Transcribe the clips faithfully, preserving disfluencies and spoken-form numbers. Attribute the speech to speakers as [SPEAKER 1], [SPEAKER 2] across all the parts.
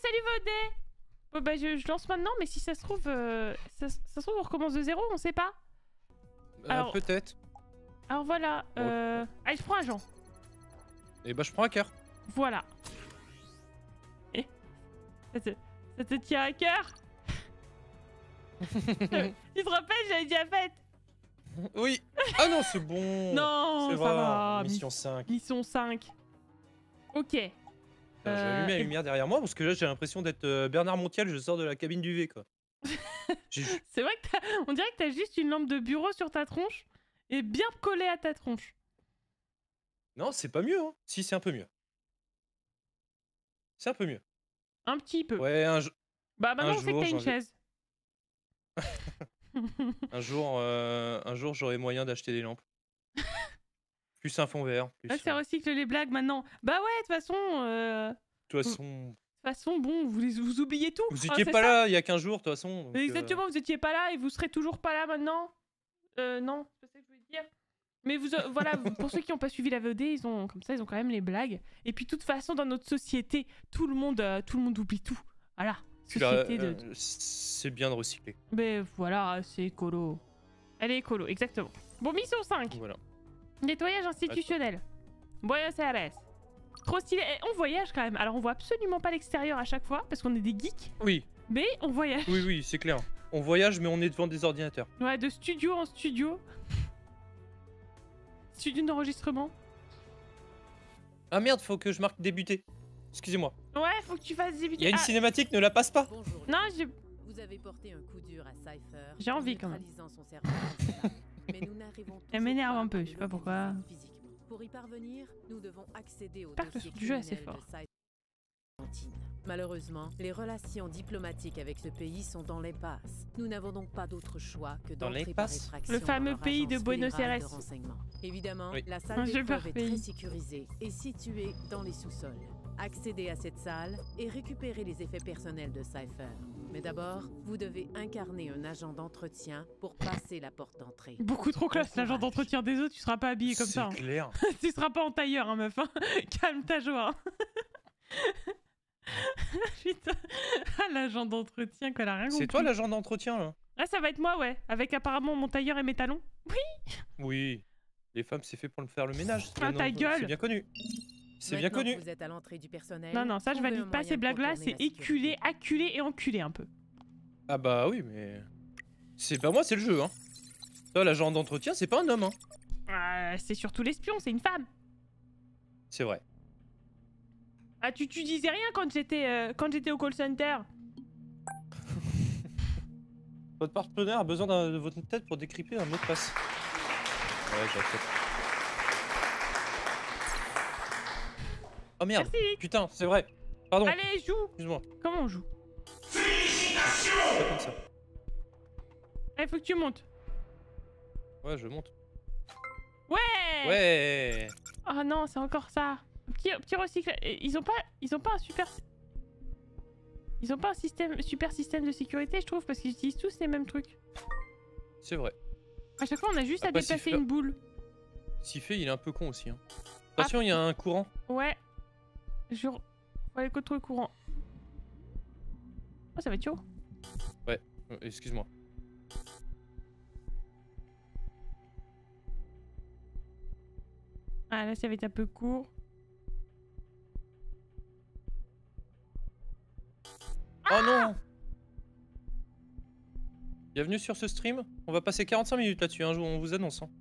[SPEAKER 1] salut Vodé. Bon, bah, je, je lance maintenant, mais si ça se trouve, euh, ça, ça se trouve, on recommence de zéro, on sait pas.
[SPEAKER 2] Euh,
[SPEAKER 1] Alors...
[SPEAKER 2] Peut-être.
[SPEAKER 1] Alors voilà. Euh...
[SPEAKER 2] Bon.
[SPEAKER 1] Allez, je prends un Jean.
[SPEAKER 2] Et bah, je prends un cœur.
[SPEAKER 1] Voilà. Et... Ça te, ça te tient à cœur. Tu te rappelles, j'avais déjà fait.
[SPEAKER 2] Oui. Ah non, c'est bon.
[SPEAKER 1] Non,
[SPEAKER 2] c'est
[SPEAKER 1] ça
[SPEAKER 2] vrai.
[SPEAKER 1] va.
[SPEAKER 2] Mission cinq.
[SPEAKER 1] Mission cinq. Ok.
[SPEAKER 2] Putain, J'ai
[SPEAKER 1] Euh,
[SPEAKER 2] allumé la
[SPEAKER 1] et-
[SPEAKER 2] lumière derrière moi parce que là j'ai l'impression d'être euh, Bernard Montiel, je sors de la cabine du V quoi. J'ai ju-
[SPEAKER 1] C'est vrai que t'as... On dirait que t'as juste une lampe de bureau sur ta tronche et bien collée à ta tronche.
[SPEAKER 2] Non, c'est pas mieux, hein. Si, c'est un peu mieux. C'est un peu mieux.
[SPEAKER 1] Un petit peu.
[SPEAKER 2] Ouais, un, jo-
[SPEAKER 1] Bah maintenant
[SPEAKER 2] un
[SPEAKER 1] on sait que
[SPEAKER 2] jour,
[SPEAKER 1] t'as une
[SPEAKER 2] j'en ai-
[SPEAKER 1] chaise.
[SPEAKER 2] un jour, euh, un jour j'aurai moyen d'acheter des lampes. Plus un fond vert. Plus,
[SPEAKER 1] Ah, ça
[SPEAKER 2] euh,
[SPEAKER 1] recycle les blagues maintenant. Bah ouais, de toute façon... euh,
[SPEAKER 2] de toute façon,
[SPEAKER 1] De toute façon, bon, vous, les- vous oubliez tout.
[SPEAKER 2] vous
[SPEAKER 1] hein,
[SPEAKER 2] étiez
[SPEAKER 1] c'est
[SPEAKER 2] pas
[SPEAKER 1] ça
[SPEAKER 2] là il y a quinze jours de toute façon. donc, euh,
[SPEAKER 1] Exactement, vous étiez pas là et vous serez toujours pas là maintenant. Euh, non, c'est pas ça que je voulais dire. Mais vous, euh, voilà, vous- pour ceux qui n'ont pas suivi la V O D, ils ont, comme ça, ils ont quand même les blagues. Et puis, de toute façon, dans notre société, tout le monde, euh, tout le monde oublie tout. Voilà,
[SPEAKER 2] puis là,
[SPEAKER 1] société de...
[SPEAKER 2] euh, c'est bien de recycler.
[SPEAKER 1] Mais voilà, c'est écolo. Elle est écolo, exactement. Bon, mission cinq.
[SPEAKER 2] Voilà.
[SPEAKER 1] Nettoyage institutionnel. Buenos Aires. Trop stylé. Eh, on voyage quand même. Alors, on voit absolument pas l'extérieur à chaque fois parce qu'on est des geeks.
[SPEAKER 2] Oui,
[SPEAKER 1] Mais on voyage.
[SPEAKER 2] oui, oui, c'est clair. On voyage mais on est devant des ordinateurs.
[SPEAKER 1] Ouais, de studio en studio. Studio d'enregistrement.
[SPEAKER 2] Ah merde, faut que je marque débuter. Excusez-moi.
[SPEAKER 1] Ouais, faut que tu fasses débuter.
[SPEAKER 2] Il y a une
[SPEAKER 1] Ah,
[SPEAKER 2] cinématique, ne la passe pas.
[SPEAKER 3] Bonjour.
[SPEAKER 1] non,
[SPEAKER 3] Lily.
[SPEAKER 1] je...
[SPEAKER 3] Vous avez porté un coup dur à Cypher.
[SPEAKER 1] J'ai
[SPEAKER 3] en
[SPEAKER 1] envie, quand même.
[SPEAKER 3] neutralisant son cerveau national. Mais nous n'arrivons
[SPEAKER 1] Elle
[SPEAKER 3] toujours
[SPEAKER 1] m'énerve
[SPEAKER 3] pas
[SPEAKER 1] un peu,
[SPEAKER 3] à
[SPEAKER 1] je sais
[SPEAKER 3] le
[SPEAKER 1] pas pourquoi.
[SPEAKER 3] localiser physiquement. Pour y parvenir, nous devons accéder au
[SPEAKER 1] J'espère que le
[SPEAKER 3] dossier
[SPEAKER 1] son du jeu est assez
[SPEAKER 3] criminel de
[SPEAKER 1] fort.
[SPEAKER 3] Cypher. Malheureusement, les relations diplomatiques avec ce pays sont dans l'impasse. Nous n'avons donc pas d'autre choix que
[SPEAKER 2] Dans
[SPEAKER 3] d'entrer par
[SPEAKER 2] l'impasse
[SPEAKER 3] effraction
[SPEAKER 1] Le fameux
[SPEAKER 3] dans leur
[SPEAKER 1] pays de
[SPEAKER 3] agence
[SPEAKER 1] Buenos
[SPEAKER 3] fédérale
[SPEAKER 1] Aires.
[SPEAKER 3] de renseignement. Évidemment,
[SPEAKER 2] Oui.
[SPEAKER 3] la
[SPEAKER 1] Un
[SPEAKER 3] salle
[SPEAKER 1] super
[SPEAKER 3] d'épreuve est
[SPEAKER 1] pays.
[SPEAKER 3] très sécurisée et située dans les sous-sols. Accédez à cette salle et récupérez les effets personnels de Cypher. Mais d'abord, vous devez incarner un agent d'entretien pour passer la porte d'entrée.
[SPEAKER 1] Beaucoup trop classe,
[SPEAKER 3] Bon
[SPEAKER 1] l'agent
[SPEAKER 3] courage.
[SPEAKER 1] d'entretien des autres, tu seras pas habillé comme
[SPEAKER 2] C'est
[SPEAKER 1] ça. hein.
[SPEAKER 2] clair.
[SPEAKER 1] Tu seras pas en tailleur, hein, meuf. hein. Calme ta joie. hein. Putain. Ah, l'agent d'entretien, qu'elle a rien compris.
[SPEAKER 2] C'est toi l'agent d'entretien là?
[SPEAKER 1] Ah, ça va être moi, ouais. Avec apparemment mon tailleur et mes talons.
[SPEAKER 2] Oui. Les femmes, c'est fait pour le faire le ménage.
[SPEAKER 1] Ah,
[SPEAKER 2] bien
[SPEAKER 1] ta
[SPEAKER 2] en-
[SPEAKER 1] gueule.
[SPEAKER 2] C'est bien connu. C'est bien
[SPEAKER 3] Maintenant que
[SPEAKER 2] connu.
[SPEAKER 3] Vous êtes à l'entrée du personnel.
[SPEAKER 1] Non, non, ça, je
[SPEAKER 3] trouvez
[SPEAKER 1] valide
[SPEAKER 3] un
[SPEAKER 1] pas
[SPEAKER 3] moyen
[SPEAKER 1] ces
[SPEAKER 3] de
[SPEAKER 1] blagues-là.
[SPEAKER 3] contourner
[SPEAKER 1] C'est
[SPEAKER 3] la
[SPEAKER 1] éculé,
[SPEAKER 3] sécurité.
[SPEAKER 1] acculé et enculé un peu.
[SPEAKER 2] Ah bah oui, mais... C'est pas moi, c'est le jeu, hein. Toi, l'agent d'entretien, c'est pas un homme, hein.
[SPEAKER 1] Ah, c'est surtout l'espion, c'est une femme.
[SPEAKER 2] C'est vrai.
[SPEAKER 1] Ah, tu, tu disais rien quand j'étais euh, quand j'étais au call center.
[SPEAKER 2] Votre partenaire a besoin d'un- de votre tête pour décrypter un mot de passe. Ouais, j'accepte. Oh merde.
[SPEAKER 1] Merci.
[SPEAKER 2] Putain, c'est vrai. Pardon,
[SPEAKER 1] Allez, joue.
[SPEAKER 2] excuse-moi.
[SPEAKER 1] Comment on joue?
[SPEAKER 2] C'est pas comme ça.
[SPEAKER 1] Il faut que tu montes.
[SPEAKER 2] Ouais, je monte.
[SPEAKER 1] Ouais.
[SPEAKER 2] Ouais.
[SPEAKER 1] Oh non, c'est encore ça. Petit, petit recyclage. Et Ils ont pas, ils ont pas un super, ils ont pas un système, super système de sécurité, je trouve, parce qu'ils utilisent tous les mêmes trucs.
[SPEAKER 2] C'est vrai.
[SPEAKER 1] À chaque fois, on a juste à
[SPEAKER 2] Après, s'il
[SPEAKER 1] déplacer
[SPEAKER 2] fait-
[SPEAKER 1] une boule.
[SPEAKER 2] Siffé, il est un peu con aussi. Hein. Attention, il y a un courant.
[SPEAKER 1] Ouais. Je, faut aller contre le courant. Oh, ça va être chaud.
[SPEAKER 2] Euh, Excuse-moi.
[SPEAKER 1] Ah là, ça va être un peu court.
[SPEAKER 2] Oh non. Bienvenue sur ce stream. On va passer quarante-cinq minutes là-dessus, un jour, on vous annonce. Hein.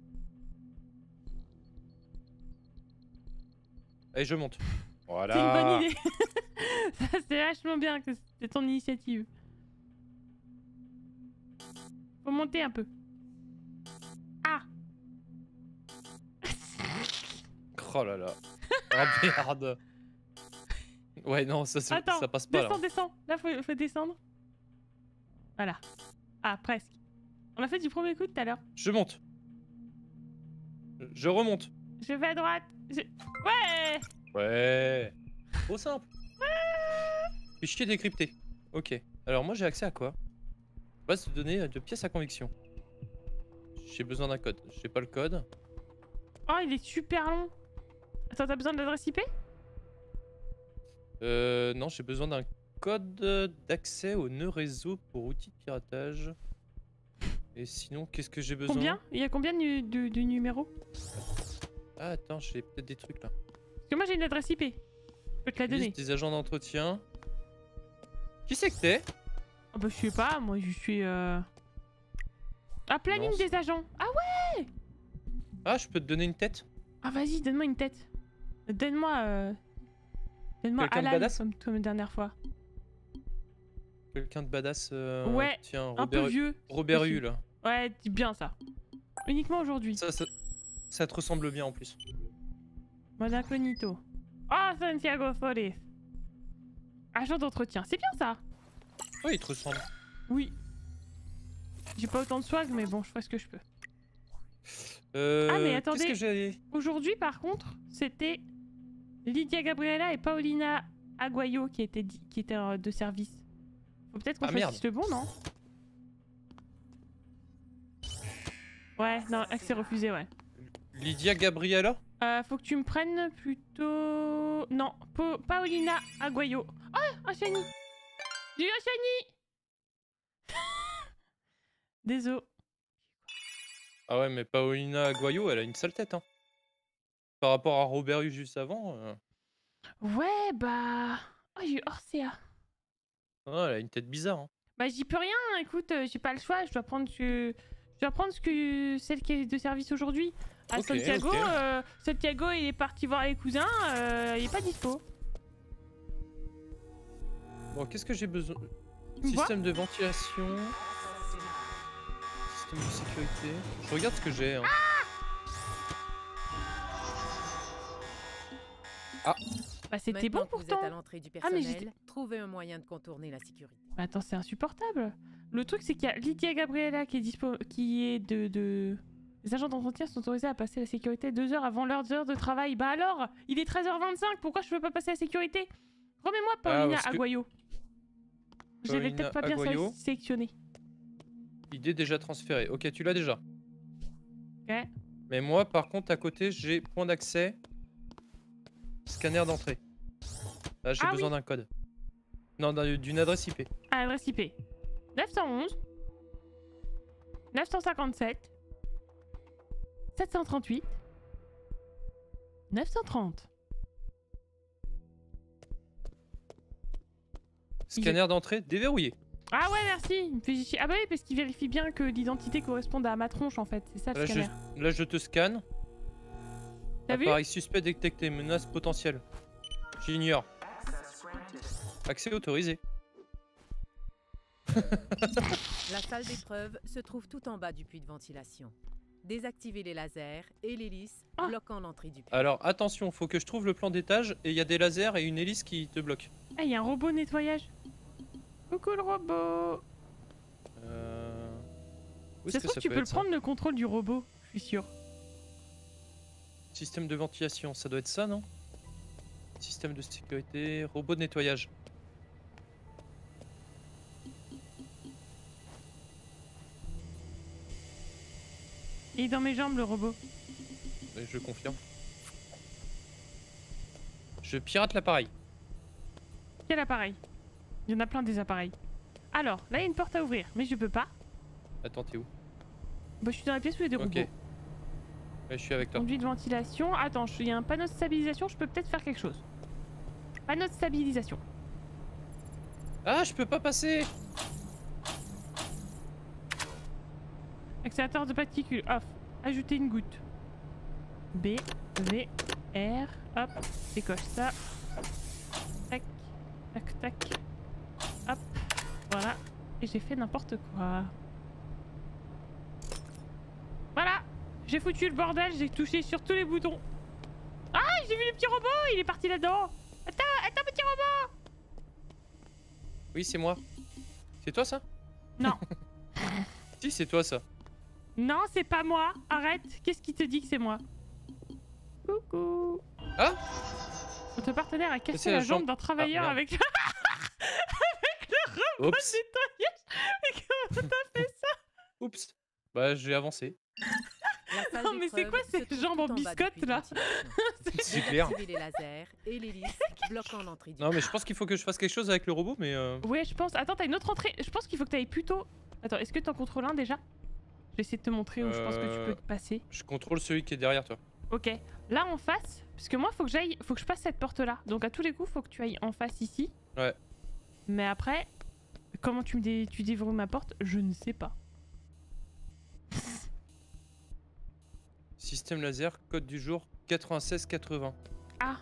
[SPEAKER 2] Allez, je monte. Voilà.
[SPEAKER 1] C'est une bonne idée. Ça, c'est vachement bien que c'est ton initiative. Faut monter un peu. Ah.
[SPEAKER 2] Oh là là. Ah merde. Ouais, non, ça, ça,
[SPEAKER 1] Attends,
[SPEAKER 2] ça passe pas
[SPEAKER 1] descends,
[SPEAKER 2] là.
[SPEAKER 1] descends. Là, faut, faut descendre. Voilà. Ah, presque. On l'a fait du premier coup tout à l'heure.
[SPEAKER 2] Je monte. Je remonte.
[SPEAKER 1] Je vais à droite. Je... Ouais.
[SPEAKER 2] Ouais. Trop simple. Fichier décrypté. Ok. Alors moi j'ai accès à quoi? Base de données de pièces à conviction. J'ai besoin d'un code. J'ai pas le code.
[SPEAKER 1] Oh, il est super long. Attends, t'as besoin de l'adresse I P?
[SPEAKER 2] Euh non, j'ai besoin d'un code d'accès au nœud réseau pour outils de piratage. Et sinon, qu'est-ce que j'ai besoin?
[SPEAKER 1] Combien? Il y a combien de, de, de numéros?
[SPEAKER 2] Ah, attends, j'ai peut-être des trucs là.
[SPEAKER 1] Parce que moi j'ai une adresse I P. Je peux te la donner.
[SPEAKER 2] Liste des agents d'entretien. Qui c'est que t'es?
[SPEAKER 1] Ah bah je sais pas, moi je suis... Euh... Ah, planning
[SPEAKER 2] Non,
[SPEAKER 1] des agents. Ah ouais.
[SPEAKER 2] Ah, je peux te donner une tête?
[SPEAKER 1] Ah vas-y, donne-moi une tête. Donne-moi... Euh... Donne-moi
[SPEAKER 2] Quelqu'un de
[SPEAKER 1] Alan,
[SPEAKER 2] badass?
[SPEAKER 1] comme, comme la dernière fois.
[SPEAKER 2] Quelqu'un de badass euh,
[SPEAKER 1] Ouais,
[SPEAKER 2] tiens,
[SPEAKER 1] un peu
[SPEAKER 2] Robert,
[SPEAKER 1] vieux.
[SPEAKER 2] Robert
[SPEAKER 1] aussi.
[SPEAKER 2] Hue là.
[SPEAKER 1] Ouais, dis bien ça. Uniquement aujourd'hui.
[SPEAKER 2] Ça, ça, ça te ressemble bien en plus.
[SPEAKER 1] Mode incognito. Oh, Santiago Flores. Agent d'entretien, c'est bien ça.
[SPEAKER 2] Ouais, il te ressemble.
[SPEAKER 1] Oui. J'ai pas autant de swag, mais bon, je ferai ce que je peux.
[SPEAKER 2] Euh,
[SPEAKER 1] Ah, mais
[SPEAKER 2] Qu'est-ce
[SPEAKER 1] attendez.
[SPEAKER 2] que j'ai?
[SPEAKER 1] Aujourd'hui, par contre, c'était Lydia Gabriela et Paulina Aguayo qui étaient, di- qui étaient euh, de service. Faut peut-être qu'on
[SPEAKER 2] Ah, merde.
[SPEAKER 1] choisisse le bon, non? Ouais, non, accès refusé, ouais.
[SPEAKER 2] Lydia Gabriela?
[SPEAKER 1] Euh, faut que tu me prennes plutôt... Non, Pa- Paulina Aguayo. Oh, un shiny. J'ai eu un shiny. Désolé.
[SPEAKER 2] Ah ouais, mais Paulina Aguayo, elle a une sale tête, hein. Par rapport à Robert Hue juste avant, euh...
[SPEAKER 1] Ouais, bah... Oh, j'ai eu Orcea.
[SPEAKER 2] ah, elle a une tête bizarre, hein.
[SPEAKER 1] Bah j'y peux rien, écoute, euh, j'ai pas le choix, je dois prendre ce... Je dois prendre ce que celle qui est de service aujourd'hui. À
[SPEAKER 2] Ok,
[SPEAKER 1] Santiago,
[SPEAKER 2] ok.
[SPEAKER 1] euh, Santiago il est parti voir les cousins, euh, il est pas dispo.
[SPEAKER 2] Bon, qu'est-ce que j'ai besoin?
[SPEAKER 1] Tu me vois?
[SPEAKER 2] Système de ventilation. Système de sécurité. Je regarde ce que j'ai, hein. Ah,
[SPEAKER 1] Bah c'était
[SPEAKER 3] Maintenant
[SPEAKER 1] bon
[SPEAKER 3] que vous êtes
[SPEAKER 1] pourtant.
[SPEAKER 3] à l'entrée du
[SPEAKER 1] Ah, mais
[SPEAKER 3] personnel,
[SPEAKER 1] j'étais-
[SPEAKER 3] trouvez un moyen de contourner la sécurité.
[SPEAKER 1] Mais attends, c'est insupportable. Le truc c'est qu'il y a Lydia Gabriela qui est dispo... qui est de... de... Les agents d'entretien sont autorisés à passer la sécurité deux heures avant leurs heures de travail. Bah alors, il est treize heures vingt-cinq, pourquoi je peux pas passer la sécurité? Remets-moi Paulina
[SPEAKER 2] parce que-
[SPEAKER 1] Aguayo. J'avais
[SPEAKER 2] Paulina
[SPEAKER 1] peut-être pas bien
[SPEAKER 2] Aguayo.
[SPEAKER 1] sé- sélectionné.
[SPEAKER 2] idée déjà transférée. Ok, tu l'as déjà.
[SPEAKER 1] Ok.
[SPEAKER 2] Mais moi, par contre, à côté, j'ai point d'accès. Scanner d'entrée. Là, j'ai
[SPEAKER 1] Ah
[SPEAKER 2] besoin d'un code. Non, d'un- d'une adresse I P.
[SPEAKER 1] À l'adresse I P neuf cent onze neuf cent cinquante-sept sept cent trente-huit neuf cent trente.
[SPEAKER 2] Scanner d'entrée déverrouillé.
[SPEAKER 1] Ah ouais, merci. Il me fait chier. Ah bah oui, parce qu'il vérifie bien que l'identité corresponde à ma tronche en fait. C'est ça le
[SPEAKER 2] Là je,
[SPEAKER 1] scanner.
[SPEAKER 2] là, je te scanne.
[SPEAKER 1] T'as vu?
[SPEAKER 2] Appareil suspect détecté, menace potentielle. J'ignore. Accès autorisé.
[SPEAKER 3] La salle d'épreuve se trouve tout en bas du puits de ventilation. Désactivez les lasers et l'hélice
[SPEAKER 1] Ah.
[SPEAKER 3] bloquant l'entrée du puits.
[SPEAKER 2] Alors attention, faut que je trouve le plan d'étage et il y a des lasers et une hélice qui te bloquent.
[SPEAKER 1] Ah, il y a un robot nettoyage. Coucou le robot.
[SPEAKER 2] Euh... Où
[SPEAKER 1] Ça
[SPEAKER 2] est-ce
[SPEAKER 1] se
[SPEAKER 2] que
[SPEAKER 1] trouve,
[SPEAKER 2] ça
[SPEAKER 1] tu
[SPEAKER 2] peut
[SPEAKER 1] peux le
[SPEAKER 2] être, ça
[SPEAKER 1] prendre le contrôle du robot. Je suis sûr.
[SPEAKER 2] Système de ventilation, ça doit être ça, non? Système de sécurité, robot de nettoyage.
[SPEAKER 1] Il est dans mes jambes le robot.
[SPEAKER 2] Et je confirme. Je pirate l'appareil.
[SPEAKER 1] Quel appareil? Il y en a plein des appareils. Alors, là il y a une porte à ouvrir, mais je peux pas.
[SPEAKER 2] Attends, t'es où?
[SPEAKER 1] Bah, je suis dans la pièce où il y a des
[SPEAKER 2] Ok.
[SPEAKER 1] robots.
[SPEAKER 2] Ouais, je suis avec toi.
[SPEAKER 1] Conduite de ventilation. Attends, je- il y a un panneau de stabilisation, je peux peut-être faire quelque chose. Panneau de stabilisation.
[SPEAKER 2] Ah, je peux pas passer!
[SPEAKER 1] Accélérateur de particules off. Ajouter une goutte. B, V, R. Hop, décoche ça. Tac, tac, tac. Hop, voilà. Et j'ai fait n'importe quoi. Voilà, j'ai foutu le bordel, j'ai touché sur tous les boutons. Ah, j'ai vu le petit robot, il est parti là-dedans. Attends, attends, petit robot.
[SPEAKER 2] Oui, c'est moi. C'est toi ça?
[SPEAKER 1] Non.
[SPEAKER 2] Si, c'est toi ça.
[SPEAKER 1] Non, c'est pas moi. Arrête. Qu'est-ce qui te dit que c'est moi? Coucou.
[SPEAKER 2] Ah!
[SPEAKER 1] Votre partenaire a
[SPEAKER 2] C'est
[SPEAKER 1] cassé
[SPEAKER 2] la
[SPEAKER 1] la jambe
[SPEAKER 2] jambe-
[SPEAKER 1] d'un travailleur
[SPEAKER 2] Ah,
[SPEAKER 1] avec...
[SPEAKER 2] Oups!
[SPEAKER 1] Mais comment t'as fait ça?
[SPEAKER 2] Oups! Bah, j'ai avancé.
[SPEAKER 3] La salle
[SPEAKER 1] Non, mais c'est
[SPEAKER 3] d'épreuve
[SPEAKER 1] quoi
[SPEAKER 3] se
[SPEAKER 1] ces
[SPEAKER 3] trouve
[SPEAKER 1] jambes
[SPEAKER 3] tout
[SPEAKER 1] en
[SPEAKER 3] en bas du
[SPEAKER 1] biscotte,
[SPEAKER 3] puits de
[SPEAKER 1] là?
[SPEAKER 3] ventilation.
[SPEAKER 2] C'est clair.
[SPEAKER 3] Activez les lasers et l'hélice bloquant l'entrée du
[SPEAKER 2] Non, mais je pense qu'il faut que je fasse quelque chose avec le robot, mais. Euh...
[SPEAKER 1] Ouais, je pense. Attends, t'as une autre entrée. Je pense qu'il faut que t'ailles plutôt. Attends, est-ce que t'en contrôles un déjà? Je vais essayer de te montrer où je pense que tu
[SPEAKER 2] Euh,
[SPEAKER 1] peux te passer.
[SPEAKER 2] Je contrôle celui qui est derrière toi.
[SPEAKER 1] Ok. Là en face, parce que moi, faut que j'aille. Faut que je passe cette porte-là. Donc à tous les coups, faut que tu ailles en face ici.
[SPEAKER 2] Ouais.
[SPEAKER 1] Mais après, comment tu me dé... tu déverrouilles ma porte? Je ne sais pas.
[SPEAKER 2] Système laser, code du jour quatre-vingt-seize quatre-vingts.
[SPEAKER 1] Ah.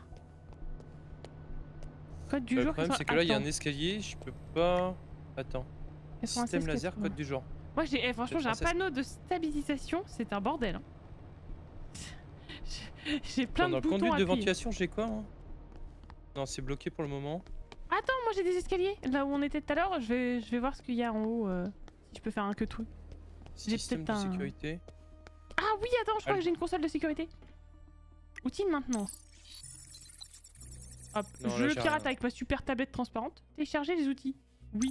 [SPEAKER 1] Code du
[SPEAKER 2] Le
[SPEAKER 1] jour.
[SPEAKER 2] problème, c'est que là, il y a un escalier, je peux pas. Attends. Système laser, code du jour.
[SPEAKER 1] Moi, j'ai eh, franchement, j'ai un
[SPEAKER 2] quatre-vingt-seize.
[SPEAKER 1] panneau de stabilisation, c'est un bordel. hein. J'ai- J'ai plein
[SPEAKER 2] Dans
[SPEAKER 1] de boutons
[SPEAKER 2] conduite de
[SPEAKER 1] appuyés.
[SPEAKER 2] ventilation, j'ai quoi moi? Non, c'est bloqué pour le moment.
[SPEAKER 1] Attends, moi j'ai des escaliers. Là où on était tout à l'heure, je vais, je vais voir ce qu'il y a en haut. euh, si je peux faire un que truc. J'ai
[SPEAKER 2] Système de
[SPEAKER 1] peut-être un-
[SPEAKER 2] sécurité.
[SPEAKER 1] Ah oui, attends, je crois
[SPEAKER 2] Al-
[SPEAKER 1] que j'ai une console de sécurité. Outil de maintenance. Hop,
[SPEAKER 2] Non,
[SPEAKER 1] je
[SPEAKER 2] là,
[SPEAKER 1] le
[SPEAKER 2] j'ai
[SPEAKER 1] pirate
[SPEAKER 2] rien.
[SPEAKER 1] avec ma super tablette transparente. Télécharger les outils. Oui.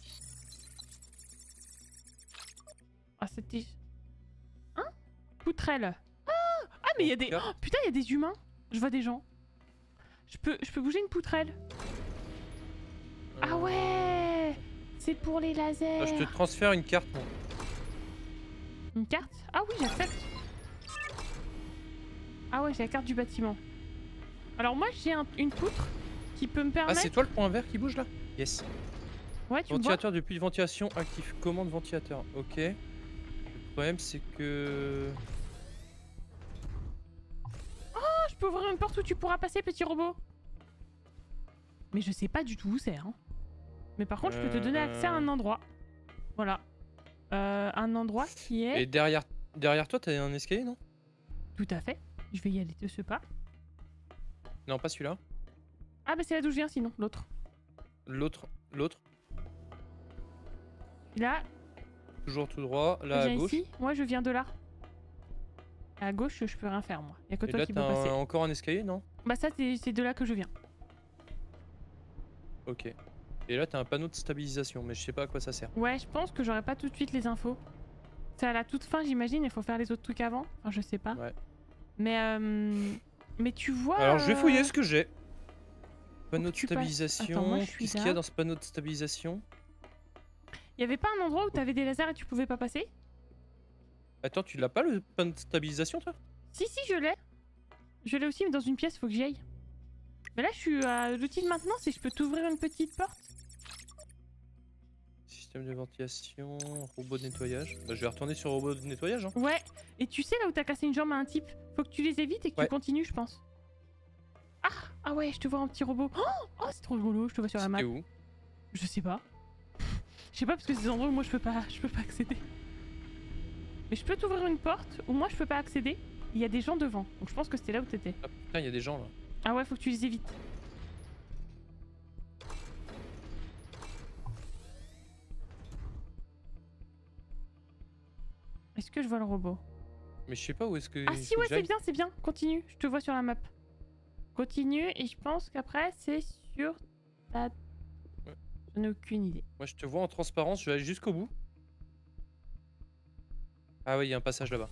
[SPEAKER 1] Ah, c'était. Hein? Poutrelle. Ah, ah mais il y a des.
[SPEAKER 2] Carte.
[SPEAKER 1] Oh, putain, il y a des humains. Je vois des gens. Je peux, je peux bouger une poutrelle. Ah
[SPEAKER 2] Euh,
[SPEAKER 1] ouais! C'est pour les lasers.
[SPEAKER 2] là, je te transfère une carte. Moi.
[SPEAKER 1] Une carte? Ah oui, j'accepte. Ah ouais, j'ai la carte du bâtiment. Alors moi, j'ai un- une poutre qui peut me
[SPEAKER 2] Ah,
[SPEAKER 1] permettre...
[SPEAKER 2] c'est toi le point vert qui bouge là? Yes.
[SPEAKER 1] Ouais, tu me vois?
[SPEAKER 2] Ventilateur depuis ventilation actif. Commande ventilateur. Ok. Le problème, c'est que.
[SPEAKER 1] Ah, je peux ouvrir une porte où tu pourras passer, petit robot. Mais je sais pas du tout où c'est, hein. Mais par contre, je peux te donner accès à un endroit. Voilà. Euh, un endroit qui est...
[SPEAKER 2] Et derrière, derrière toi, t'as un escalier, non?
[SPEAKER 1] Tout à fait. Je vais y aller de ce pas.
[SPEAKER 2] Non, pas celui-là.
[SPEAKER 1] Ah bah c'est là d'où je viens sinon, l'autre.
[SPEAKER 2] L'autre, l'autre.
[SPEAKER 1] Là,
[SPEAKER 2] Toujours tout droit.
[SPEAKER 1] je
[SPEAKER 2] Là à
[SPEAKER 1] viens
[SPEAKER 2] gauche.
[SPEAKER 1] ici. Moi, je viens de là. À gauche, je peux rien faire, moi. Y'a que
[SPEAKER 2] Et
[SPEAKER 1] toi
[SPEAKER 2] là,
[SPEAKER 1] qui peux
[SPEAKER 2] t'as
[SPEAKER 1] passer.
[SPEAKER 2] un- encore un escalier, non?
[SPEAKER 1] Bah ça, c'est c'est de là que je viens.
[SPEAKER 2] Ok. Et là, t'as un panneau de stabilisation, mais je sais pas à quoi ça sert.
[SPEAKER 1] Ouais, je pense que j'aurai pas tout de suite les infos. C'est à la toute fin, j'imagine. Il faut faire les autres trucs avant. Enfin, je sais pas.
[SPEAKER 2] Ouais.
[SPEAKER 1] Mais euh... mais tu vois.
[SPEAKER 2] Alors, je vais
[SPEAKER 1] euh,
[SPEAKER 2] fouiller ce que j'ai. Panneau de
[SPEAKER 1] tu passes- Attends,
[SPEAKER 2] stabilisation.
[SPEAKER 1] moi, je suis
[SPEAKER 2] Qu'est-ce qu'il y
[SPEAKER 1] là.
[SPEAKER 2] a dans ce panneau de stabilisation?
[SPEAKER 1] Y avait pas un endroit où t'avais des lasers et tu pouvais pas passer?
[SPEAKER 2] Attends, tu l'as pas le panneau de stabilisation, toi?
[SPEAKER 1] Si, si, je l'ai. Je l'ai aussi, mais dans une pièce, faut que j'y aille. Mais là, je suis à l'outil de maintenance et je peux t'ouvrir une petite porte.
[SPEAKER 2] Système de ventilation, robot de nettoyage. Bah, je vais retourner sur le robot de nettoyage. Hein.
[SPEAKER 1] Ouais. Et tu sais, là où t'as cassé une jambe à un type, faut que tu les évites et que
[SPEAKER 2] Ouais.
[SPEAKER 1] tu continues, je pense. Ah, ah ouais, je te vois un petit robot. Oh, oh, c'est trop rigolo, je te vois sur la map.
[SPEAKER 2] C'était où?
[SPEAKER 1] Je sais pas. Je sais pas parce que c'est des endroits où moi je peux pas, je peux pas accéder. Mais je peux t'ouvrir une porte où moi je peux pas accéder. Il y a des gens devant, donc je pense que c'était là où t'étais.
[SPEAKER 2] Ah putain, il y a des gens là.
[SPEAKER 1] Ah ouais, faut que tu les évites. Est-ce que je vois le robot?
[SPEAKER 2] Mais je sais pas où est-ce que.
[SPEAKER 1] Ah
[SPEAKER 2] il
[SPEAKER 1] si,
[SPEAKER 2] faut
[SPEAKER 1] ouais,
[SPEAKER 2] que
[SPEAKER 1] c'est
[SPEAKER 2] j'aille.
[SPEAKER 1] bien, c'est bien. Continue, je te vois sur la map. Continue et je pense qu'après c'est sur ta...
[SPEAKER 2] Ouais.
[SPEAKER 1] Je n'ai aucune idée.
[SPEAKER 2] Moi, je te vois en transparence, je vais aller jusqu'au bout. Ah oui, il y a un passage là-bas.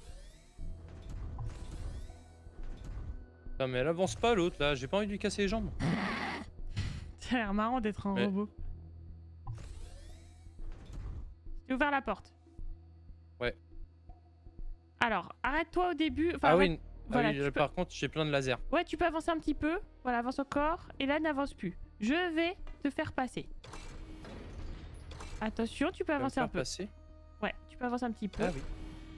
[SPEAKER 2] Ah mais elle avance pas l'autre là, j'ai pas envie de lui casser les jambes.
[SPEAKER 1] Ça a l'air marrant d'être un
[SPEAKER 2] Ouais.
[SPEAKER 1] robot. J'ai ouvert la porte.
[SPEAKER 2] Ouais.
[SPEAKER 1] Alors, arrête-toi au début. Enfin,
[SPEAKER 2] Ah
[SPEAKER 1] arrête-
[SPEAKER 2] oui, ah
[SPEAKER 1] voilà,
[SPEAKER 2] oui,
[SPEAKER 1] tu
[SPEAKER 2] là,
[SPEAKER 1] peux-
[SPEAKER 2] par contre j'ai plein de lasers.
[SPEAKER 1] Ouais, tu peux avancer un petit peu. Voilà, avance encore. Et là, n'avance plus. Je vais te faire passer. Attention, tu peux
[SPEAKER 2] Ça va me
[SPEAKER 1] avancer un
[SPEAKER 2] faire
[SPEAKER 1] peu.
[SPEAKER 2] passer.
[SPEAKER 1] Ouais, tu peux avancer un petit peu.
[SPEAKER 2] Ah oui.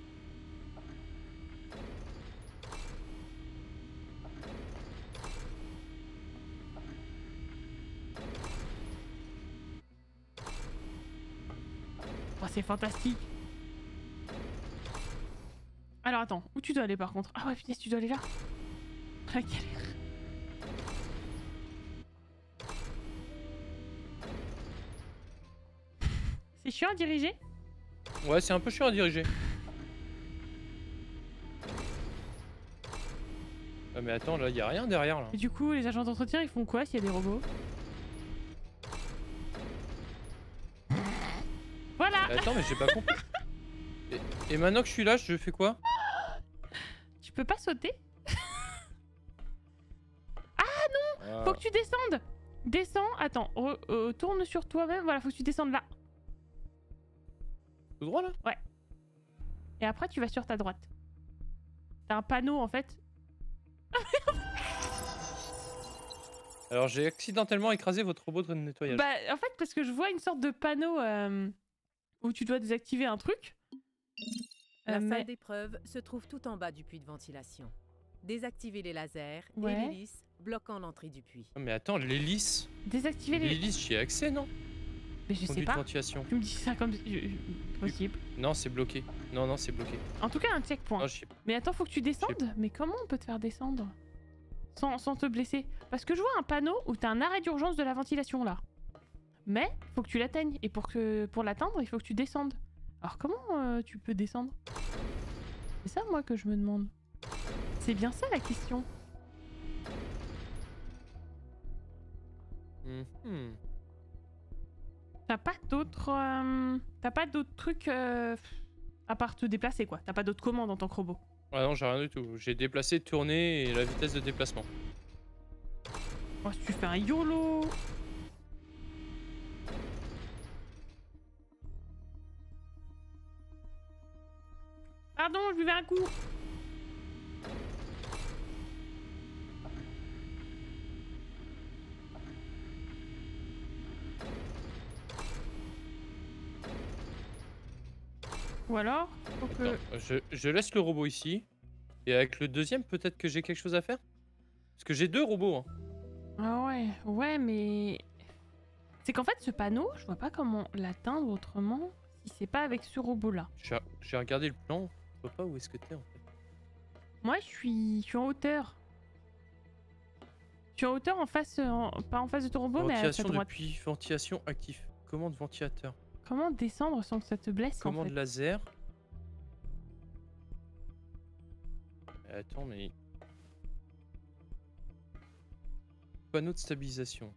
[SPEAKER 1] Oh, c'est fantastique. Alors attends, où tu dois aller par contre? Ah ouais, putain, tu dois aller là. La galère. C'est chiant à diriger?
[SPEAKER 2] Ouais, c'est un peu chiant à diriger. Ah mais attends, là, y a rien derrière là.
[SPEAKER 1] Et du coup, les agents d'entretien, ils font quoi s'il y a des robots? Voilà.
[SPEAKER 2] Attends, mais j'ai pas compris. Et, et maintenant que je suis là, je fais quoi?
[SPEAKER 1] tu peux pas sauter?
[SPEAKER 2] Ah.
[SPEAKER 1] Faut que tu descendes. Descends, attends, re- euh, tourne sur toi-même, voilà, faut que tu descendes là.
[SPEAKER 2] Tout droit là?
[SPEAKER 1] Et après tu vas sur ta droite. T'as un panneau en fait.
[SPEAKER 2] Alors j'ai accidentellement écrasé votre robot de nettoyage.
[SPEAKER 1] Bah en fait parce que je vois une sorte de panneau euh, où tu dois désactiver un truc.
[SPEAKER 3] La
[SPEAKER 1] Euh,
[SPEAKER 3] salle
[SPEAKER 1] mais...
[SPEAKER 3] d'épreuve se trouve tout en bas du puits de ventilation. Désactivez les lasers
[SPEAKER 1] Ouais.
[SPEAKER 3] et l'hélice bloquant l'entrée du puits.
[SPEAKER 2] Oh, mais attends, l'hélice.
[SPEAKER 1] Désactiver les...
[SPEAKER 2] L'hélice, j'y ai accès, non?
[SPEAKER 1] Mais je sais
[SPEAKER 2] Conduite
[SPEAKER 1] pas.
[SPEAKER 2] ventilation.
[SPEAKER 1] Tu me dis ça comme... je- Possible.
[SPEAKER 2] Non, c'est bloqué. Non, non, c'est bloqué.
[SPEAKER 1] En tout cas un checkpoint.
[SPEAKER 2] Non, je sais pas.
[SPEAKER 1] Mais attends, faut que tu descendes. Mais comment on peut te faire descendre sans, sans te blesser? Parce que je vois un panneau où t'as un arrêt d'urgence de la ventilation là. Mais faut que tu l'atteignes. Et pour, que, pour l'atteindre, il faut que tu descendes. Alors comment euh, tu peux descendre? C'est ça moi que je me demande. C'est bien ça la question.
[SPEAKER 2] Mhm.
[SPEAKER 1] T'as pas d'autres... euh, T'as pas d'autres trucs euh, à part te déplacer quoi. T'as pas d'autres commandes en tant que robot.
[SPEAKER 2] Ah non, j'ai rien du tout. J'ai déplacé, tourné et la vitesse de déplacement.
[SPEAKER 1] Oh, si tu fais un YOLO. Pardon, je buvais un coup. Ou alors, faut que...
[SPEAKER 2] Attends, je, je laisse le robot ici. Et avec le deuxième, peut-être que j'ai quelque chose à faire? Parce que j'ai deux robots. Hein.
[SPEAKER 1] Ah ouais, ouais, mais... C'est qu'en fait, ce panneau, je vois pas comment l'atteindre autrement si c'est pas avec ce robot-là.
[SPEAKER 2] J'ai j'ai regardé le plan. Je vois pas où est-ce que t'es en fait.
[SPEAKER 1] Moi, je suis, je suis en hauteur. Je suis en hauteur en face, en- pas en face de ton robot, mais à ta
[SPEAKER 2] Ventilation
[SPEAKER 1] droite.
[SPEAKER 2] depuis ventilation actif. Commande ventilateur.
[SPEAKER 1] Comment descendre sans que ça te blesse en
[SPEAKER 2] Commande
[SPEAKER 1] fait?
[SPEAKER 2] laser. Attends, mais... Panneau de stabilisation.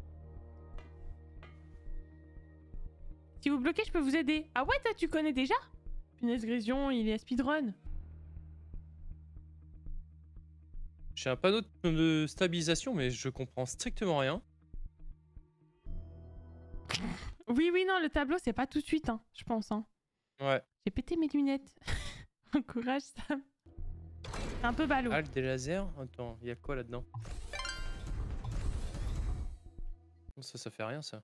[SPEAKER 1] Si vous bloquez, je peux vous aider. Ah ouais, toi, tu connais déjà? Punaise Grésion, il est à speedrun.
[SPEAKER 2] J'ai un panneau de- de stabilisation, mais je comprends strictement rien.
[SPEAKER 1] Oui, oui, non, le tableau, c'est pas tout de suite, hein, je pense. Hein.
[SPEAKER 2] Ouais.
[SPEAKER 1] J'ai pété mes lunettes. Courage, Sam. C'est un peu ballot.
[SPEAKER 2] Alt des lasers. Attends, il y a quoi là-dedans? Ça, ça fait rien, ça.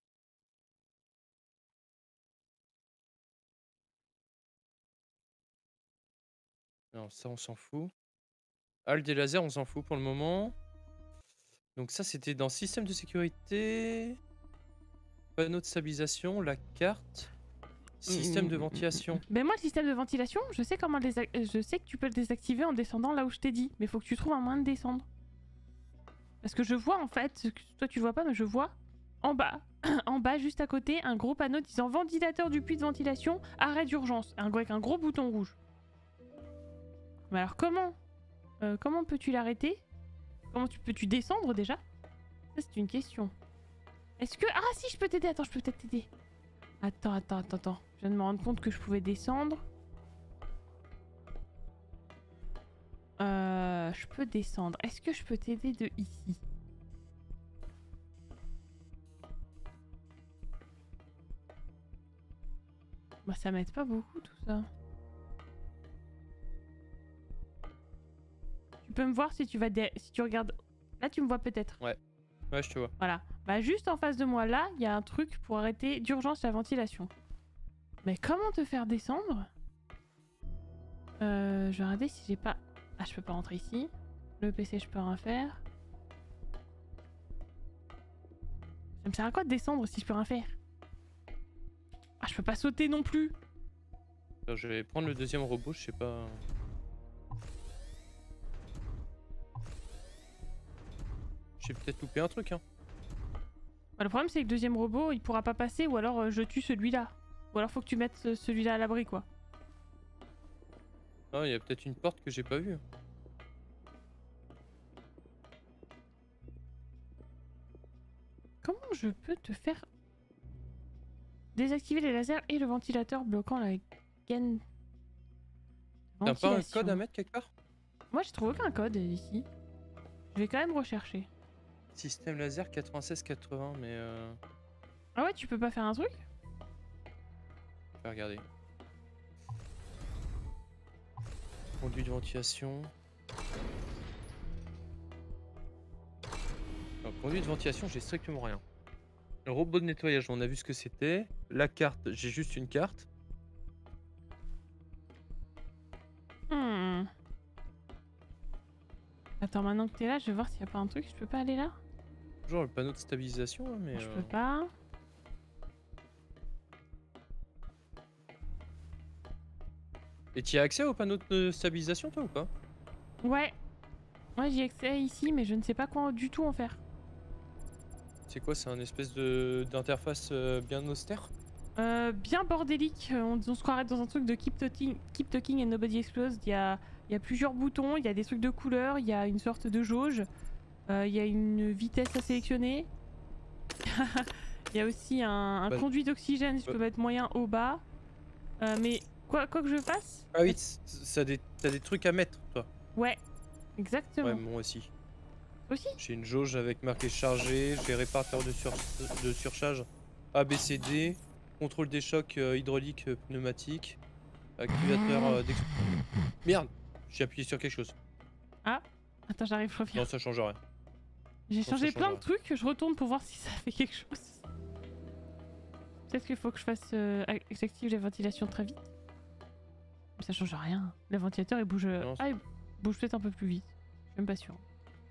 [SPEAKER 2] Non, ça, on s'en fout. Alt des lasers, on s'en fout pour le moment. Donc ça, c'était dans système de sécurité. Panneau de stabilisation, la carte. Système de ventilation.
[SPEAKER 1] Ben moi, le système de ventilation, je sais comment le désac- je sais que tu peux le désactiver en descendant là où je t'ai dit. Mais faut que tu trouves un moyen de descendre. Parce que je vois en fait, toi tu le vois pas, mais je vois en bas, en bas juste à côté, un gros panneau disant ventilateur du puits de ventilation, arrêt d'urgence, un- avec un gros bouton rouge. Mais alors comment euh, Comment peux-tu l'arrêter? Comment tu peux-tu descendre déjà? Ça c'est une question. Est-ce que... Ah si, je peux t'aider, attends, je peux peut-être t'aider. Attends, attends, attends, attends. Je viens de me rendre compte que je pouvais descendre. Euh, je peux descendre. Est-ce que je peux t'aider de ici? Bah ça m'aide pas beaucoup tout ça. Tu peux me voir si tu vas dé- si tu regardes. Là tu me vois peut-être.
[SPEAKER 2] Ouais, je te vois.
[SPEAKER 1] Voilà. Bah juste en face de moi là, il y a un truc pour arrêter d'urgence la ventilation. Mais comment te faire descendre? Euh, je vais regarder si j'ai pas... Ah, je peux pas rentrer ici. Le P C, je peux rien faire. Ça me sert à quoi de descendre si je peux rien faire? Ah, je peux pas sauter non plus.
[SPEAKER 2] Alors, je vais prendre le deuxième robot, je sais pas... J'ai peut-être loupé un truc, hein.
[SPEAKER 1] Bah, le problème, c'est que le deuxième robot, il pourra pas passer, ou alors euh, je tue celui-là. Ou alors faut que tu mettes ce- celui-là à l'abri, quoi.
[SPEAKER 2] Ah, il y a peut-être une porte que j'ai pas vue.
[SPEAKER 1] Comment je peux te faire désactiver les lasers et le ventilateur bloquant la gaine
[SPEAKER 2] T'as pas un
[SPEAKER 1] ventilation.
[SPEAKER 2] code à mettre quelque part?
[SPEAKER 1] Moi j'ai trouvé aucun code ici. Je vais quand même rechercher.
[SPEAKER 2] Système laser quatre-vingt-seize quatre-vingts, mais euh...
[SPEAKER 1] Ah ouais, tu peux pas faire un truc?
[SPEAKER 2] on va regarder. Conduit de ventilation. Alors, conduit de ventilation, j'ai strictement rien. Le robot de nettoyage, on a vu ce que c'était. La carte, j'ai juste une carte.
[SPEAKER 1] Hmm. Attends, maintenant que t'es là, je vais voir s'il y a pas un truc. Je peux pas aller là?
[SPEAKER 2] Toujours le panneau de stabilisation, hein, mais...
[SPEAKER 1] Je
[SPEAKER 2] euh,
[SPEAKER 1] peux pas.
[SPEAKER 2] Et tu as accès au panneau de stabilisation, toi, ou pas?
[SPEAKER 1] Ouais. Ouais, j'ai accès ici, mais je ne sais pas quoi du tout en faire.
[SPEAKER 2] C'est quoi, c'est un espèce de d'interface euh, bien austère?
[SPEAKER 1] Euh, bien bordélique. Euh, On, on se croirait dans un truc de Keep Talking, Keep talking and Nobody Explodes. Il y a, il y a plusieurs boutons, il y a des trucs de couleurs, il y a une sorte de jauge, euh, il y a une vitesse à sélectionner. Il y a aussi un, un
[SPEAKER 2] Bah,
[SPEAKER 1] conduit d'oxygène, si je
[SPEAKER 2] bah.
[SPEAKER 1] peux mettre moyen au bas. Euh, mais quoi, quoi que je fasse?
[SPEAKER 2] Ah oui, c- ça a des- t'as des trucs à mettre, toi.
[SPEAKER 1] Ouais, exactement.
[SPEAKER 2] Ouais, moi aussi.
[SPEAKER 1] Aussi?
[SPEAKER 2] J'ai une jauge avec marqué chargé, j'ai réparateur de, sur... de surcharge A B C D, contrôle des chocs euh, hydraulique euh, pneumatique, activateur euh, d'ex... Merde, j'ai appuyé sur quelque chose.
[SPEAKER 1] Attends, j'arrive, je reviens.
[SPEAKER 2] Non, ça change rien.
[SPEAKER 1] J'ai
[SPEAKER 2] ça
[SPEAKER 1] changé
[SPEAKER 2] change
[SPEAKER 1] plein de
[SPEAKER 2] rien.
[SPEAKER 1] trucs, je retourne pour voir si ça fait quelque chose. Peut-être qu'il faut que je fasse euh, ac- j'active la ventilation très vite. Mais ça change rien. Le ventilateur il bouge. euh,
[SPEAKER 2] Non,
[SPEAKER 1] ah, il bouge peut-être un peu plus vite. Je suis même pas sûr.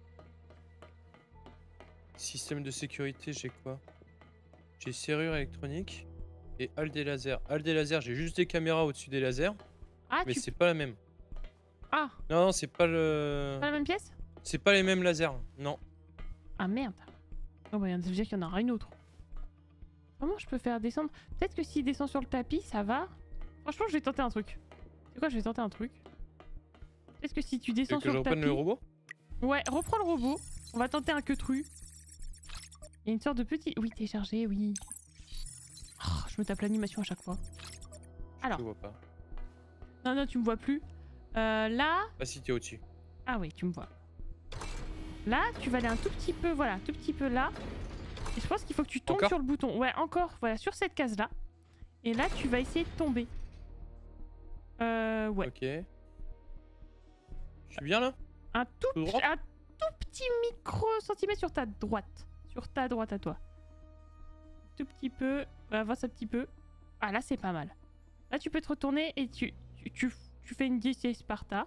[SPEAKER 2] Système de sécurité, j'ai quoi? J'ai serrure électronique et halle des lasers. Halle des lasers, j'ai juste des caméras au-dessus des lasers,
[SPEAKER 1] Ah,
[SPEAKER 2] mais
[SPEAKER 1] tu.
[SPEAKER 2] c'est pas la même.
[SPEAKER 1] Ah,
[SPEAKER 2] Non, non, c'est pas le...
[SPEAKER 1] pas la même pièce?
[SPEAKER 2] C'est pas les mêmes lasers, non.
[SPEAKER 1] Ah merde. Oh bah ça veut dire qu'il y en aura une autre. Comment je peux faire descendre? Peut-être que s'il descend sur le tapis, ça va. Franchement, je vais tenter un truc. C'est quoi? Je vais tenter un truc. Peut-être que si tu
[SPEAKER 2] Tu veux
[SPEAKER 1] descends
[SPEAKER 2] que
[SPEAKER 1] sur
[SPEAKER 2] je
[SPEAKER 1] le
[SPEAKER 2] reprenne
[SPEAKER 1] tapis.
[SPEAKER 2] le robot?
[SPEAKER 1] Ouais, reprends le robot. On va tenter un queutru. Il y a une sorte de petit... Oui, téléchargé, oui. Oh, je me tape l'animation à chaque fois. Alors.
[SPEAKER 2] Je vois pas.
[SPEAKER 1] Non, non, tu me vois plus. Euh, là...
[SPEAKER 2] Ah si, t'es au-dessus.
[SPEAKER 1] Ah oui, tu me vois. Là, tu vas aller un tout petit peu, voilà, un tout petit peu là. Et je pense qu'il faut que tu tombes
[SPEAKER 2] Encore
[SPEAKER 1] sur le bouton. Ouais, encore, voilà, sur cette case-là. Et là, tu vas essayer de tomber. Euh, ouais.
[SPEAKER 2] Ok. Je suis bien là?
[SPEAKER 1] Un tout,
[SPEAKER 2] Tout droit
[SPEAKER 1] un tout petit micro centimètre sur ta droite. Sur ta droite à toi. Tout petit peu. Avance un petit peu. Ah là, c'est pas mal. Là, tu peux te retourner et tu, tu, tu, tu fais une dièse Sparta.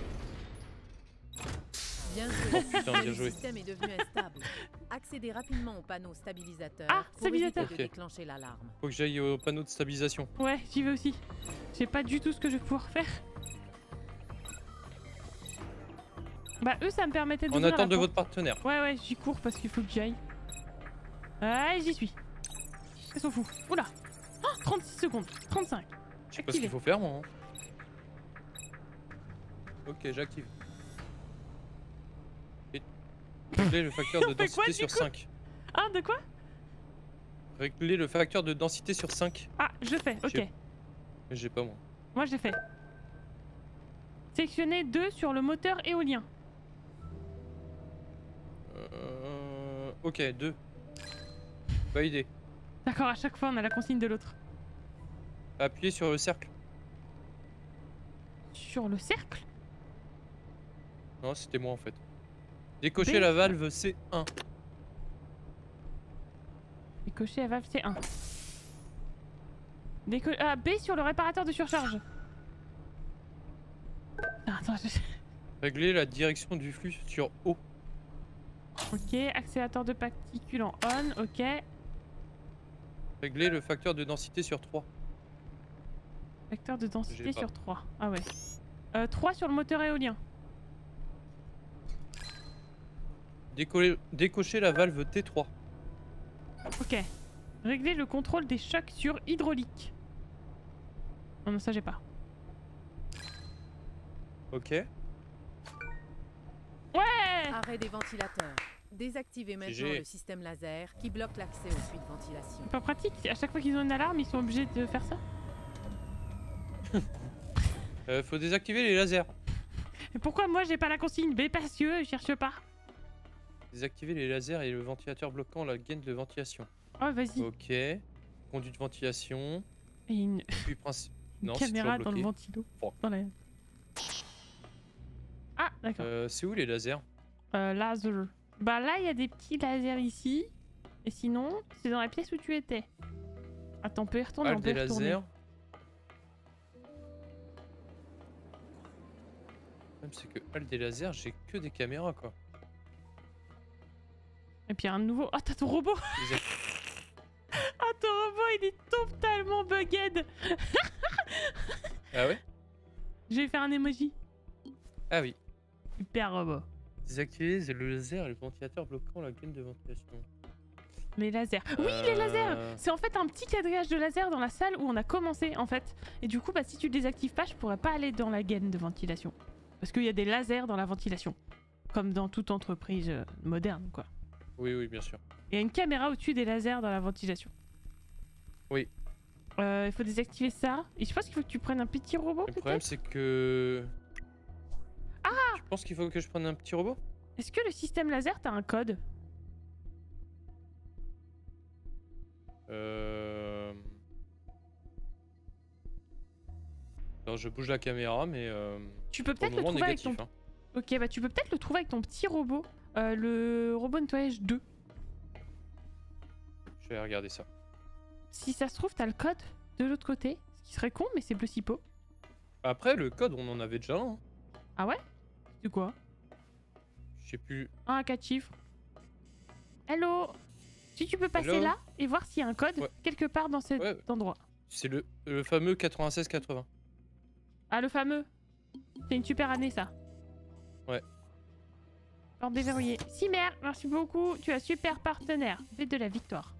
[SPEAKER 3] Bien joué.
[SPEAKER 2] Putain, bien
[SPEAKER 3] Le
[SPEAKER 2] joué.
[SPEAKER 3] système est devenu instable. Accédez rapidement au panneau stabilisateur
[SPEAKER 1] Ah,
[SPEAKER 3] pour
[SPEAKER 1] stabilisateur.
[SPEAKER 3] éviter de
[SPEAKER 2] Ok.
[SPEAKER 3] déclencher l'alarme.
[SPEAKER 2] Faut que j'aille au panneau de stabilisation.
[SPEAKER 1] Ouais, j'y vais aussi. Je sais pas du tout ce que je vais pouvoir faire. Bah, eux, ça me permettait de.
[SPEAKER 2] En attente de votre partenaire.
[SPEAKER 1] Ouais, ouais, j'y cours parce qu'il faut que j'y aille. Ouais, j'y suis. Ils sont fous. Oula. Oh, trente-six secondes. trente-cinq.
[SPEAKER 2] Je sais pas ce qu'il faut faire, moi. hein. Ok, j'active. Et régler le facteur de
[SPEAKER 1] On fait quoi,
[SPEAKER 2] densité
[SPEAKER 1] du
[SPEAKER 2] sur
[SPEAKER 1] coup
[SPEAKER 2] cinq.
[SPEAKER 1] Ah, de quoi?
[SPEAKER 2] Régler le facteur de densité sur cinq.
[SPEAKER 1] Ah, je fais, ok.
[SPEAKER 2] J'ai- Mais j'ai pas moi.
[SPEAKER 1] Moi, je l'ai fait. Sélectionnez deux sur le moteur éolien.
[SPEAKER 2] Euh... Ok, deux. Validé.
[SPEAKER 1] D'accord, à chaque fois, on a la consigne de l'autre.
[SPEAKER 2] Appuyez sur le cercle.
[SPEAKER 1] Sur le cercle?
[SPEAKER 2] Non, c'était moi en fait. Décochez
[SPEAKER 1] B.
[SPEAKER 2] la valve C un.
[SPEAKER 1] Décocher la valve C un. Déco... Ah, B sur le réparateur de surcharge. Ah, attends, je...
[SPEAKER 2] Régler la direction du flux sur O.
[SPEAKER 1] Ok, accélérateur de particules en on, ok.
[SPEAKER 2] Régler le facteur de densité sur trois.
[SPEAKER 1] Facteur de densité
[SPEAKER 2] J'ai pas.
[SPEAKER 1] sur trois. Ah ouais. Euh, trois sur le moteur éolien.
[SPEAKER 2] Décoller... Décocher la valve T trois.
[SPEAKER 1] Ok. Régler le contrôle des chocs sur hydraulique. Non, non, ça j'ai pas.
[SPEAKER 2] Ok.
[SPEAKER 1] Ouais.
[SPEAKER 3] Arrêt des ventilateurs. Désactivez maintenant
[SPEAKER 2] G G.
[SPEAKER 3] le système laser qui bloque l'accès aux puits de ventilation.
[SPEAKER 1] C'est pas pratique. À chaque fois qu'ils ont une alarme, ils sont obligés de faire ça.
[SPEAKER 2] Euh, faut désactiver les lasers.
[SPEAKER 1] Et pourquoi moi j'ai pas la consigne? Mais parce que je cherche pas.
[SPEAKER 2] Désactiver les lasers et le ventilateur bloquant la gaine de ventilation.
[SPEAKER 1] Oh, vas-y.
[SPEAKER 2] Ok. Conduit de ventilation.
[SPEAKER 1] Et une,
[SPEAKER 2] Puis principe.
[SPEAKER 1] une
[SPEAKER 2] Non, c'est
[SPEAKER 1] caméra
[SPEAKER 2] toujours
[SPEAKER 1] dans le
[SPEAKER 2] bloqué.
[SPEAKER 1] ventilo.
[SPEAKER 2] Bon.
[SPEAKER 1] Dans la- Ah, d'accord.
[SPEAKER 2] Euh, c'est où les lasers?
[SPEAKER 1] Euh, laser. Bah là, il y a des petits lasers ici. Et sinon, c'est dans la pièce où tu étais. Attends, on peut y retourner,
[SPEAKER 2] Ah,
[SPEAKER 1] on peut
[SPEAKER 2] des
[SPEAKER 1] y retourner.
[SPEAKER 2] lasers. Le problème, c'est que Hall des lasers, j'ai que des caméras quoi.
[SPEAKER 1] Et puis un nouveau... Ah, t'as ton robot.
[SPEAKER 2] Exact.
[SPEAKER 1] Ah, ton robot, il est totalement bugged.
[SPEAKER 2] Ah ouais?
[SPEAKER 1] Je vais faire un emoji.
[SPEAKER 2] Ah oui.
[SPEAKER 1] Super robot.
[SPEAKER 2] Désactiver le laser et le ventilateur bloquant la gaine de ventilation.
[SPEAKER 1] Les lasers. Oui, les lasers.
[SPEAKER 2] Euh,
[SPEAKER 1] C'est en fait un petit quadrillage de laser dans la salle où on a commencé en fait. Et du coup, bah, si tu le désactives pas, je pourrais pas aller dans la gaine de ventilation. Parce qu'il y a des lasers dans la ventilation. Comme dans toute entreprise euh, moderne, quoi.
[SPEAKER 2] Oui, oui, bien sûr.
[SPEAKER 1] Il y a une caméra au-dessus des lasers dans la ventilation.
[SPEAKER 2] Oui.
[SPEAKER 1] Euh, il faut désactiver ça. Et je pense qu'il faut que tu prennes un petit robot,
[SPEAKER 2] Le problème,
[SPEAKER 1] peut-être.
[SPEAKER 2] c'est que.
[SPEAKER 1] Ah!
[SPEAKER 2] Tu penses qu'il faut que je prenne un petit robot?
[SPEAKER 1] Est-ce que le système laser, t'as un code?
[SPEAKER 2] Euh... Alors, je bouge la caméra, mais euh,
[SPEAKER 1] Tu peux
[SPEAKER 2] pour le
[SPEAKER 1] peut-être le
[SPEAKER 2] moment
[SPEAKER 1] trouver avec ton...
[SPEAKER 2] négatif. Hein.
[SPEAKER 1] Ok, bah tu peux peut-être le trouver avec ton petit robot. Euh, le robot nettoyage deux.
[SPEAKER 2] Je vais regarder ça.
[SPEAKER 1] Si ça se trouve, t'as le code de l'autre côté. Ce qui serait con, mais c'est bleu cipo.
[SPEAKER 2] Après, le code, on en avait déjà un. Hein.
[SPEAKER 1] Ah ouais? C'est quoi?
[SPEAKER 2] Je sais plus.
[SPEAKER 1] Un à quatre chiffres. Hello. Si tu peux passer
[SPEAKER 2] Hello.
[SPEAKER 1] là et voir s'il y a un code
[SPEAKER 2] Ouais.
[SPEAKER 1] quelque part dans cet
[SPEAKER 2] Ouais.
[SPEAKER 1] endroit.
[SPEAKER 2] C'est le, le fameux quatre-vingt-seize quatre-vingts.
[SPEAKER 1] Ah, le fameux. C'est une super année, ça.
[SPEAKER 2] Ouais.
[SPEAKER 1] Porte déverrouillée. Cimer, merci beaucoup. Tu es un super partenaire. Fais de la victoire.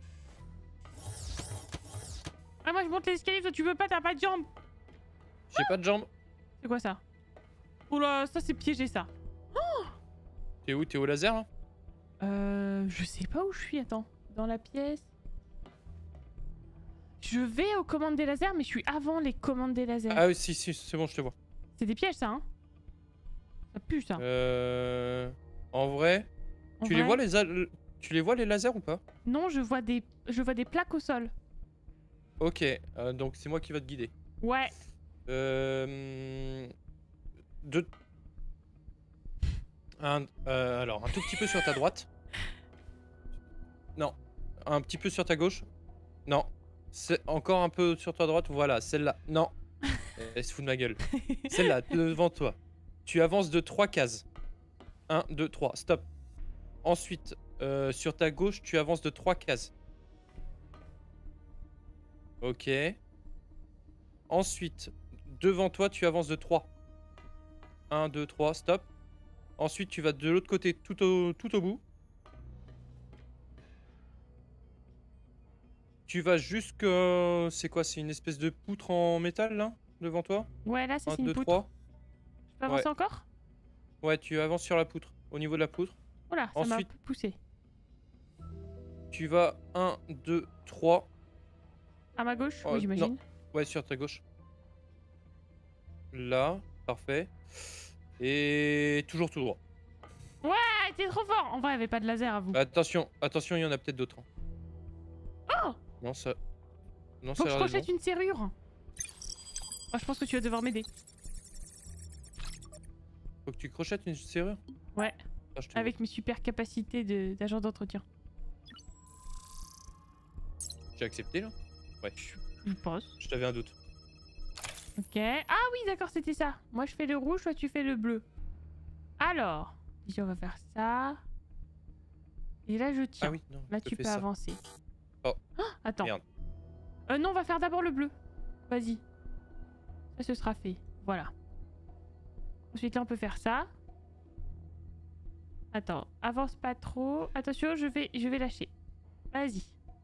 [SPEAKER 1] Ah, moi je monte les escaliers, toi tu peux pas, t'as pas de jambes.
[SPEAKER 2] J'ai pas de jambes.
[SPEAKER 1] C'est quoi ça? Oula, ça c'est piégé ça.
[SPEAKER 2] T'es où? T'es au laser là?
[SPEAKER 1] Euh, je sais pas où je suis, attends. Dans la pièce. Je vais aux commandes des lasers, mais je suis avant les commandes des lasers.
[SPEAKER 2] Ah oui, si, si, c'est bon, je te vois.
[SPEAKER 1] C'est des pièges ça, hein? Ça pue ça.
[SPEAKER 2] Euh... En vrai,
[SPEAKER 1] En
[SPEAKER 2] tu les
[SPEAKER 1] vrai.
[SPEAKER 2] vois les, a- tu les vois les lasers ou pas?
[SPEAKER 1] Non, je vois des, je vois des plaques au sol.
[SPEAKER 2] Ok, euh, donc c'est moi qui va te guider.
[SPEAKER 1] Ouais.
[SPEAKER 2] Euh... Deux... Un, euh, alors, un tout petit peu sur ta droite. Non. Un petit peu sur ta gauche. Non. C'est encore un peu sur ta droite. Voilà, celle-là. Non. Elle se fout de ma gueule. Celle-là, devant toi. Tu avances de trois cases. un, deux, trois. Stop. Ensuite, euh, sur ta gauche, tu avances de trois cases. Ok. Ensuite, devant toi, tu avances de trois. un, deux, trois. Stop. Ensuite, tu vas de l'autre côté, tout au, tout au bout. Tu vas jusque... C'est quoi? C'est une espèce de poutre en métal, là? Devant toi?
[SPEAKER 1] Ouais, là, ça
[SPEAKER 2] un,
[SPEAKER 1] c'est une
[SPEAKER 2] deux,
[SPEAKER 1] poutre.
[SPEAKER 2] trois.
[SPEAKER 1] Je peux avancer
[SPEAKER 2] Ouais.
[SPEAKER 1] encore?
[SPEAKER 2] Ouais, tu avances sur la poutre. Au niveau de la poutre.
[SPEAKER 1] Voilà, ça m'a
[SPEAKER 2] Ensuite-
[SPEAKER 1] poussé.
[SPEAKER 2] Tu vas un, deux, trois.
[SPEAKER 1] À ma gauche?
[SPEAKER 2] Oh,
[SPEAKER 1] Oui, j'imagine.
[SPEAKER 2] Ouais, sur ta gauche. Là, parfait. Et toujours tout droit.
[SPEAKER 1] Ah, t'es trop fort! En vrai, il y avait pas de laser à vous.
[SPEAKER 2] Attention, attention, il y en a peut-être d'autres. hein.
[SPEAKER 1] Oh!
[SPEAKER 2] Non, ça... Non,
[SPEAKER 1] Faut
[SPEAKER 2] ça
[SPEAKER 1] que je
[SPEAKER 2] a
[SPEAKER 1] crochette
[SPEAKER 2] raison.
[SPEAKER 1] une serrure. Oh, je pense que tu vas devoir m'aider.
[SPEAKER 2] Faut que tu crochettes une serrure.
[SPEAKER 1] Ouais,
[SPEAKER 2] Ah, je te
[SPEAKER 1] avec mes super capacités de- d'agent d'entretien.
[SPEAKER 2] vois. J'ai accepté, là? Ouais,
[SPEAKER 1] Je pense.
[SPEAKER 2] je t'avais un doute.
[SPEAKER 1] Ok. Ah oui, d'accord, c'était ça. Moi, je fais le rouge, toi, tu fais le bleu. Alors, ici, on va faire ça. Et là, je tiens.
[SPEAKER 2] Ah oui, non,
[SPEAKER 1] Là,
[SPEAKER 2] je
[SPEAKER 1] tu
[SPEAKER 2] fais
[SPEAKER 1] peux
[SPEAKER 2] ça.
[SPEAKER 1] avancer.
[SPEAKER 2] Oh.
[SPEAKER 1] Ah, attends.
[SPEAKER 2] Merde.
[SPEAKER 1] Euh, non, on va faire d'abord le bleu. Vas-y. Ça, ce sera fait. Voilà. Ensuite, là, on peut faire ça. Attends, avance pas trop. Attention, je vais, je vais lâcher. Vas-y.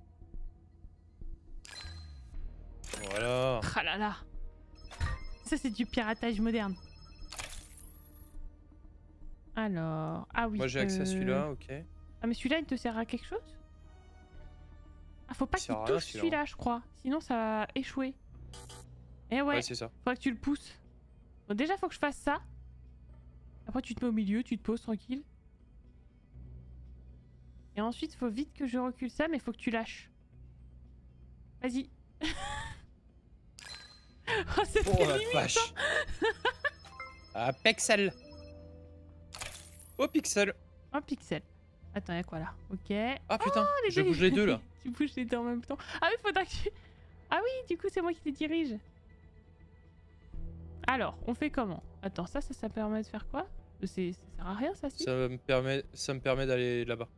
[SPEAKER 2] Voilà.
[SPEAKER 1] Ah là là. Ça, c'est du piratage moderne. Alors... Ah oui.
[SPEAKER 2] Moi, j'ai accès
[SPEAKER 1] euh,
[SPEAKER 2] à celui-là, ok.
[SPEAKER 1] Ah, mais celui-là, il te sert à quelque chose? Ah, faut pas
[SPEAKER 2] Il
[SPEAKER 1] qu'il
[SPEAKER 2] sert à rien,
[SPEAKER 1] touche
[SPEAKER 2] celui-là.
[SPEAKER 1] celui-là, je crois. Sinon, ça va échouer. Eh ouais,
[SPEAKER 2] Ouais, c'est ça.
[SPEAKER 1] faudrait que tu le pousses. Bon, déjà, faut que je fasse ça. Après, tu te mets au milieu, tu te poses tranquille. Et ensuite, faut vite que je recule ça, mais faut que tu lâches. Vas-y. Oh, c'est
[SPEAKER 2] Oh
[SPEAKER 1] très
[SPEAKER 2] la
[SPEAKER 1] limite,
[SPEAKER 2] vache.
[SPEAKER 1] hein.
[SPEAKER 2] Ah, pixel. Oh, pixel.
[SPEAKER 1] Un pixel. Attends, y'a quoi là? Ok.
[SPEAKER 2] Ah putain,
[SPEAKER 1] les
[SPEAKER 2] je
[SPEAKER 1] deux,
[SPEAKER 2] bouge les deux là.
[SPEAKER 1] Tu bouges les deux en même temps. Ah oui, faudra que tu... Ah oui, du coup, c'est moi qui les dirige. Alors, on fait comment? Attends, ça, ça, ça permet de faire quoi? C'est, ça sert à rien, ça, si?
[SPEAKER 2] Ça me permet, ça me permet d'aller là-bas.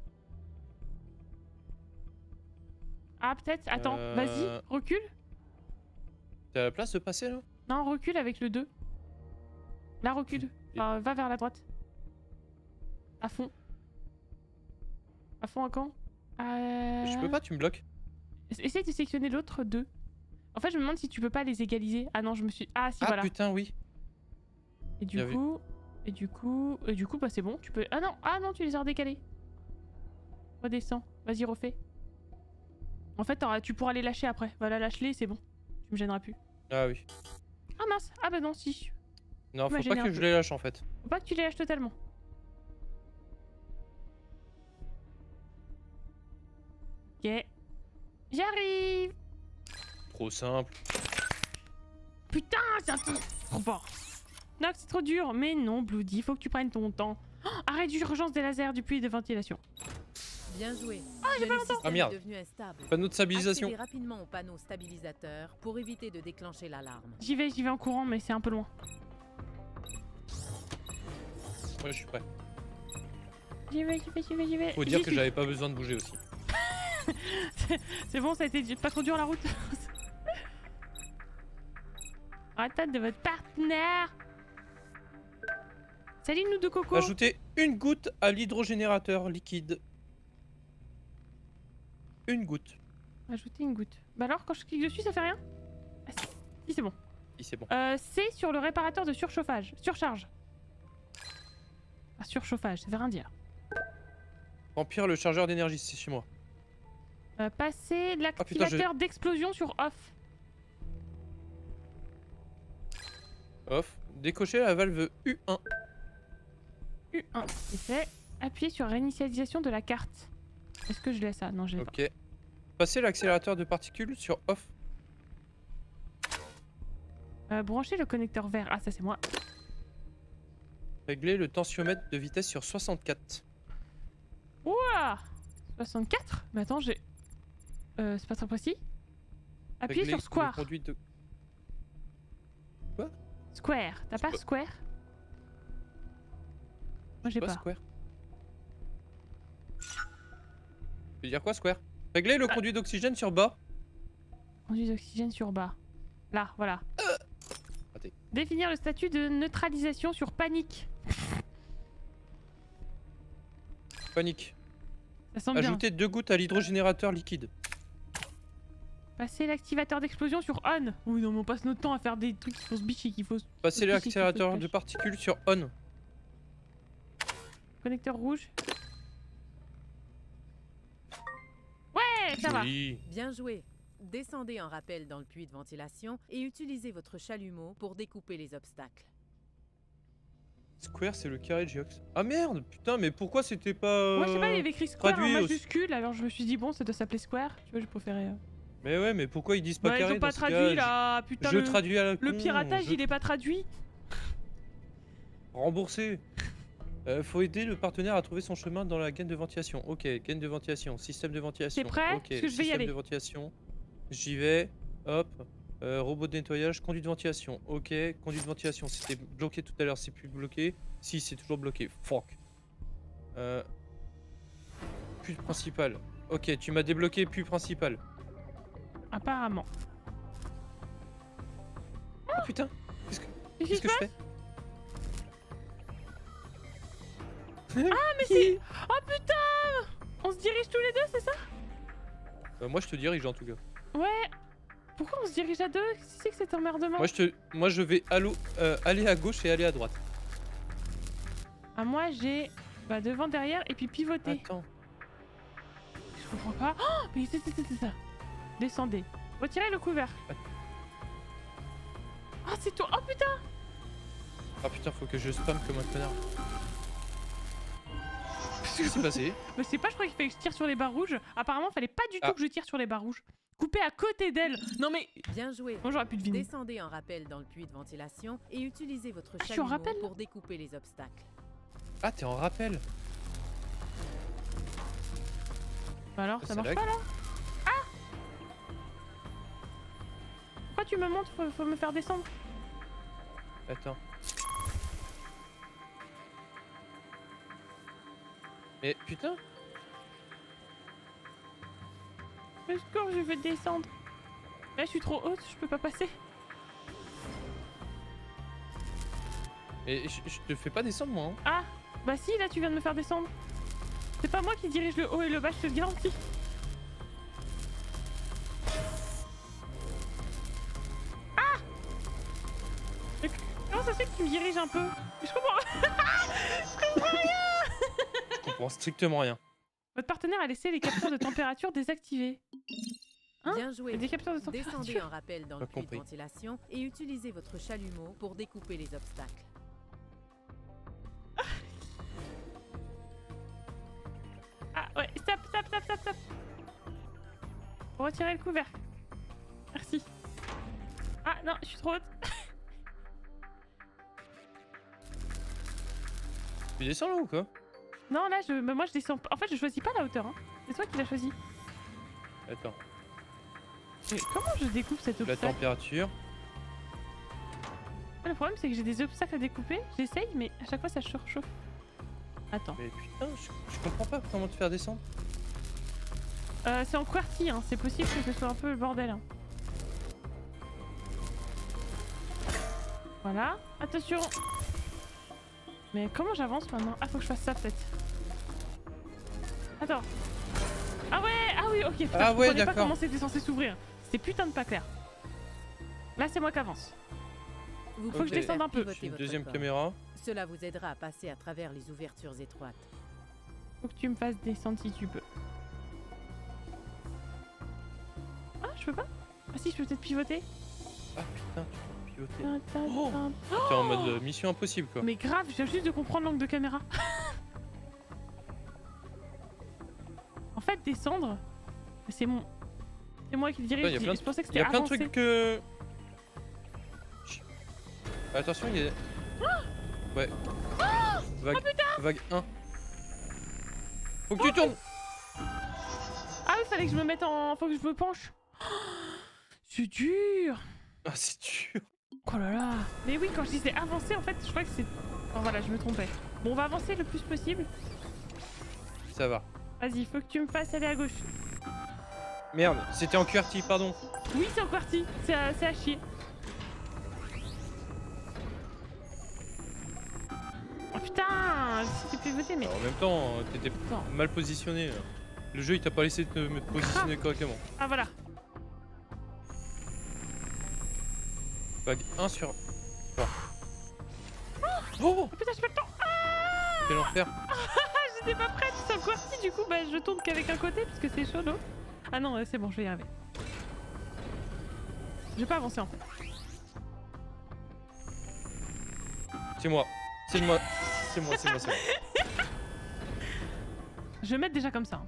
[SPEAKER 1] Ah, peut-être. Attends,
[SPEAKER 2] Euh,
[SPEAKER 1] vas-y, recule.
[SPEAKER 2] T'as la place de passer là?
[SPEAKER 1] Non, recule avec le deux. Là, recule. Enfin, va vers la droite. À fond. À fond, à quand? Euh...
[SPEAKER 2] Je peux pas, tu me bloques.
[SPEAKER 1] Essaye de sélectionner l'autre deux. En fait, je me demande si tu peux pas les égaliser. Ah non, je me suis... Ah si,
[SPEAKER 2] Ah
[SPEAKER 1] voilà.
[SPEAKER 2] putain, oui.
[SPEAKER 1] Et du
[SPEAKER 2] Bien vu.
[SPEAKER 1] coup... Et du coup... Et du coup, bah c'est bon, tu peux... Ah non, ah non, tu les as redécalés. Redescends. Vas-y, refais. En fait, t'auras- tu pourras les lâcher après. Voilà, lâche-les, c'est bon. Tu me gêneras plus.
[SPEAKER 2] Ah oui.
[SPEAKER 1] Ah mince. Ah bah non, si.
[SPEAKER 2] Non,
[SPEAKER 1] Tu m'as
[SPEAKER 2] faut
[SPEAKER 1] gêné
[SPEAKER 2] pas
[SPEAKER 1] un
[SPEAKER 2] que
[SPEAKER 1] peu.
[SPEAKER 2] je les lâche en fait.
[SPEAKER 1] Faut pas que tu les lâches totalement. Ok. J'arrive.
[SPEAKER 2] Trop simple.
[SPEAKER 1] Putain, c'est un peu trop fort. Non, c'est trop dur. Mais non, Bloody, faut que tu prennes ton temps. Oh, arrêt d'urgence des lasers du puits de ventilation.
[SPEAKER 3] Bien joué.
[SPEAKER 1] Ah, j'ai
[SPEAKER 3] Mais
[SPEAKER 1] pas
[SPEAKER 3] le
[SPEAKER 1] longtemps.
[SPEAKER 3] système
[SPEAKER 2] Ah, merde.
[SPEAKER 3] est devenu instable.
[SPEAKER 2] Panneau de stabilisation.
[SPEAKER 3] Accédez rapidement au panneau stabilisateur pour éviter de déclencher l'alarme.
[SPEAKER 1] J'y vais, j'y vais en courant, mais c'est un peu loin.
[SPEAKER 2] Ouais, je suis prêt.
[SPEAKER 1] J'y vais, j'y vais, j'y vais, j'y vais.
[SPEAKER 2] Faut dire
[SPEAKER 1] J'y
[SPEAKER 2] que
[SPEAKER 1] suis.
[SPEAKER 2] j'avais pas besoin de bouger aussi.
[SPEAKER 1] C'est bon, ça a été pas trop dur la route. Attaque de votre partenaire. Salut nous de coco.
[SPEAKER 2] Ajoutez une goutte à l'hydrogénérateur liquide. Une goutte.
[SPEAKER 1] Ajouter une goutte. Bah alors, quand je clique dessus, ça fait rien? Ah si, si c'est bon.
[SPEAKER 2] Si c'est bon.
[SPEAKER 1] Euh, c'est sur le réparateur de surchauffage. Surcharge. Ah, surchauffage, ça veut rien dire.
[SPEAKER 2] Remplir le chargeur d'énergie, c'est chez moi.
[SPEAKER 1] Euh, passer
[SPEAKER 2] putain,
[SPEAKER 1] l'activateur d'explosion sur off.
[SPEAKER 2] Off. Décocher la valve U un.
[SPEAKER 1] U un. C'est fait. Appuyer sur réinitialisation de la carte. Est-ce que je laisse ça? Non, je l'ai
[SPEAKER 2] Ok. Passer l'accélérateur de particules sur off.
[SPEAKER 1] pas. Euh, brancher le connecteur vert. Ah, ça c'est moi.
[SPEAKER 2] Régler le tensiomètre de vitesse sur soixante-quatre.
[SPEAKER 1] Ouah soixante-quatre? Mais attends, j'ai... Euh, c'est pas très précis. Appuyez
[SPEAKER 2] Régler
[SPEAKER 1] sur
[SPEAKER 2] le
[SPEAKER 1] Square.
[SPEAKER 2] conduit de...
[SPEAKER 1] Square. T'as pas
[SPEAKER 2] Squa-
[SPEAKER 1] Square? Moi j'ai
[SPEAKER 2] Pas
[SPEAKER 1] pas.
[SPEAKER 2] Square. Tu veux dire quoi, Square? Régler le conduit d'oxygène sur bas.
[SPEAKER 1] Conduit d'oxygène sur bas. Là, voilà.
[SPEAKER 2] Raté.
[SPEAKER 1] Définir le statut de neutralisation sur panique.
[SPEAKER 2] Panique.
[SPEAKER 1] Ça semble bien.
[SPEAKER 2] Ajouter deux gouttes à l'hydrogénérateur liquide.
[SPEAKER 1] Passer l'activateur d'explosion sur on. Oui, non, mais on passe notre temps à faire des trucs qui font se bicher, qu'il faut...
[SPEAKER 2] Passer
[SPEAKER 1] Faut
[SPEAKER 2] l'accélérateur
[SPEAKER 1] qu'il faut
[SPEAKER 2] de
[SPEAKER 1] se
[SPEAKER 2] particules sur on.
[SPEAKER 1] Connecteur rouge. Ouais, ça va.
[SPEAKER 2] Joli.
[SPEAKER 3] Bien joué. Descendez en rappel dans le puits de ventilation et utilisez votre chalumeau pour découper les obstacles.
[SPEAKER 2] Square, c'est le carré de Geox. Ah merde, putain, mais pourquoi c'était pas.
[SPEAKER 1] Moi, je sais pas, il y
[SPEAKER 2] euh,
[SPEAKER 1] avait écrit Square en
[SPEAKER 2] traduit aussi.
[SPEAKER 1] majuscule, alors je me suis dit, bon, ça doit s'appeler Square. Tu vois, je préférais... euh.
[SPEAKER 2] Mais ouais, mais pourquoi ils disent pas
[SPEAKER 1] Bah,
[SPEAKER 2] carré
[SPEAKER 1] ils ont pas
[SPEAKER 2] dans ce
[SPEAKER 1] traduit,
[SPEAKER 2] cas,
[SPEAKER 1] là. Putain,
[SPEAKER 2] Je
[SPEAKER 1] le...
[SPEAKER 2] traduis à la
[SPEAKER 1] le
[SPEAKER 2] con,
[SPEAKER 1] piratage,
[SPEAKER 2] je-
[SPEAKER 1] il est pas traduit.
[SPEAKER 2] Remboursé. Euh, faut aider le partenaire à trouver son chemin dans la gaine de ventilation. Ok, gaine de ventilation, système de ventilation.
[SPEAKER 1] T'es prêt?
[SPEAKER 2] Ok,
[SPEAKER 1] Parce que je vais y
[SPEAKER 2] système
[SPEAKER 1] aller.
[SPEAKER 2] de ventilation. J'y vais. Hop. Euh, robot de nettoyage, conduit de ventilation. Ok, conduit de ventilation. C'était bloqué tout à l'heure, c'est plus bloqué. Si, c'est toujours bloqué. Fuck. Euh... Puits principal. Ok, tu m'as débloqué puits principal.
[SPEAKER 1] Apparemment.
[SPEAKER 2] Oh putain, qu'est-ce que,
[SPEAKER 1] Qu'est-ce
[SPEAKER 2] qu'est-ce
[SPEAKER 1] qui
[SPEAKER 2] que
[SPEAKER 1] se
[SPEAKER 2] je fais?
[SPEAKER 1] Ah, mais c'est... Oh putain! On se dirige tous les deux, c'est ça?
[SPEAKER 2] Euh, Moi je te dirige en tout cas.
[SPEAKER 1] Ouais. Pourquoi on se dirige à deux? Qu'est-ce que c'est que cet emmerdement?
[SPEAKER 2] Moi je te, moi je vais allo- euh, aller à gauche et aller à droite.
[SPEAKER 1] Ah, moi, j'ai... Bah, devant, derrière, et puis pivoter.
[SPEAKER 2] Attends.
[SPEAKER 1] Je comprends pas. Oh, mais c'est c'est- c'est ça. Descendez. Retirez le couvercle. Ah, c'est toi. Oh putain!
[SPEAKER 2] Ah putain, faut que je spam comme un connard. Qu'est-ce qui s'est passé?
[SPEAKER 1] Bah, je sais pas, je crois qu'il fallait que je tire sur les barres rouges. Apparemment, fallait pas du tout
[SPEAKER 2] Ah.
[SPEAKER 1] que je tire sur les barres rouges. Couper à côté d'elle. Non mais.
[SPEAKER 3] Bien joué.
[SPEAKER 1] Moi, j'aurais pu deviner.
[SPEAKER 3] Descendez en rappel dans le puits de ventilation et utilisez votre
[SPEAKER 1] je suis en
[SPEAKER 3] chalumeau
[SPEAKER 1] rappel, là
[SPEAKER 3] pour découper les obstacles.
[SPEAKER 2] Ah, t'es en rappel.
[SPEAKER 1] Bah alors,
[SPEAKER 2] Ça
[SPEAKER 1] ça marche
[SPEAKER 2] lag.
[SPEAKER 1] pas là? Ah! Pourquoi tu me montres? Faut, faut me faire descendre.
[SPEAKER 2] Attends. Mais putain.
[SPEAKER 1] Au secours, je veux descendre. Là, je suis trop haute, je peux pas passer.
[SPEAKER 2] Et je, je te fais pas descendre moi. Hein.
[SPEAKER 1] Ah! Bah si, là, tu viens de me faire descendre. C'est pas moi qui dirige le haut et le bas, je te le garantis. Ah! Mais comment ça se fait que tu me diriges un peu? Je comprends. Je comprends rien.
[SPEAKER 2] Je comprends strictement rien.
[SPEAKER 1] Votre partenaire a laissé les capteurs de température désactivés. Hein?
[SPEAKER 3] Bien joué.
[SPEAKER 1] Des capteurs de
[SPEAKER 3] Descendez
[SPEAKER 1] température.
[SPEAKER 3] en rappel dans le
[SPEAKER 2] Pas
[SPEAKER 3] puits de
[SPEAKER 2] compris.
[SPEAKER 3] ventilation et utilisez votre chalumeau pour découper les obstacles.
[SPEAKER 1] Ah ouais, stop, stop, stop, stop, stop. Faut retirer le couvercle. Merci. Ah non, je suis trop haute.
[SPEAKER 2] Tu descends là ou quoi?
[SPEAKER 1] Non, là, je, mais moi je descends. En fait, je choisis pas la hauteur. Hein. C'est toi qui l'as choisi.
[SPEAKER 2] Attends.
[SPEAKER 1] Mais comment je découpe cet
[SPEAKER 2] La
[SPEAKER 1] obstacle?
[SPEAKER 2] température.
[SPEAKER 1] Le problème, c'est que j'ai des obstacles à découper. J'essaye, mais à chaque fois, ça surchauffe. Attends.
[SPEAKER 2] Mais putain, je, je comprends pas comment te faire descendre.
[SPEAKER 1] Euh, c'est en QWERTY, hein. C'est possible que ce soit un peu le bordel. Hein. Voilà. Attention. Mais comment j'avance maintenant? Ah, faut que je fasse ça peut-être. Attends. Ah ouais, ah oui, ok. Putain,
[SPEAKER 2] Ah
[SPEAKER 1] je
[SPEAKER 2] ouais,
[SPEAKER 1] comprenais pas
[SPEAKER 2] d'accord.
[SPEAKER 1] comment c'était censé s'ouvrir. C'est putain de pas clair. Là, c'est moi qui avance.
[SPEAKER 3] Vous
[SPEAKER 1] Faut que je
[SPEAKER 3] pouvez
[SPEAKER 1] descende
[SPEAKER 3] faire
[SPEAKER 1] un peu.
[SPEAKER 3] pivoter
[SPEAKER 2] J'ai une
[SPEAKER 3] votre
[SPEAKER 2] deuxième
[SPEAKER 3] corps.
[SPEAKER 2] caméra.
[SPEAKER 3] Cela vous aidera à passer à travers les ouvertures étroites.
[SPEAKER 1] Faut que tu me fasses descendre si tu peux. Ah, je peux pas? Ah si, je peux peut-être pivoter.
[SPEAKER 2] Ah putain, tu peux pivoter.
[SPEAKER 1] Tin, tin,
[SPEAKER 2] Oh.
[SPEAKER 1] tin.
[SPEAKER 2] T'es en mode euh, mission impossible quoi.
[SPEAKER 1] Mais grave, je viens juste de comprendre l'angle de caméra. En fait, descendre, c'est mon... C'est moi qui le dirige.
[SPEAKER 2] Ouais, y a plein de-
[SPEAKER 1] Je pensais que
[SPEAKER 2] Il y
[SPEAKER 1] c'était
[SPEAKER 2] a plein de
[SPEAKER 1] avancé.
[SPEAKER 2] trucs que. Chut. Attention, il y a. Ouais. Vague. Vague un. Faut que tu tournes.
[SPEAKER 1] Ah oui, fallait que je me mette en... Faut que je me penche. C'est dur.
[SPEAKER 2] Ah, c'est dur.
[SPEAKER 1] Oh là là. Mais oui, quand je disais avancer, en fait, je crois que c'est... Oh voilà, je me trompais. Bon, on va avancer le plus possible.
[SPEAKER 2] Ça va.
[SPEAKER 1] Vas-y, faut que tu me fasses aller à gauche.
[SPEAKER 2] Merde, c'était en QWERTY, pardon.
[SPEAKER 1] Oui, c'est en QWERTY. C'est à, c'est à chier. Oh putain, c'était pivoté, mais...
[SPEAKER 2] Alors, en même temps, t'étais
[SPEAKER 1] Attends.
[SPEAKER 2] mal positionné. là. Le jeu, il t'a pas laissé te me positionner correctement.
[SPEAKER 1] Ah voilà.
[SPEAKER 2] Vague un sur. trois. Oh,
[SPEAKER 1] Oh putain, j'ai pas le temps.
[SPEAKER 2] quel enfer.
[SPEAKER 1] Ah, j'étais pas prête. C'est en QWERTY, du coup, bah je tourne qu'avec un côté, parce que c'est chaud, non? Ah non, ouais, c'est bon, je vais y arriver. Je vais pas avancer, en fait.
[SPEAKER 2] C'est moi. C'est moi. C'est moi, c'est moi, c'est moi.
[SPEAKER 1] Je vais mettre déjà comme ça. hein.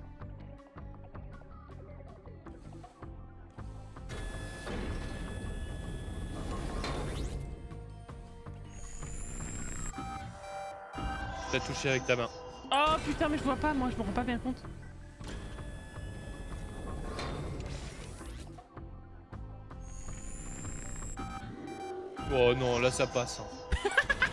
[SPEAKER 2] T'as touché avec ta main.
[SPEAKER 1] Oh putain, mais je vois pas, moi, je me rends pas bien compte.
[SPEAKER 2] Oh non, là ça passe. hein.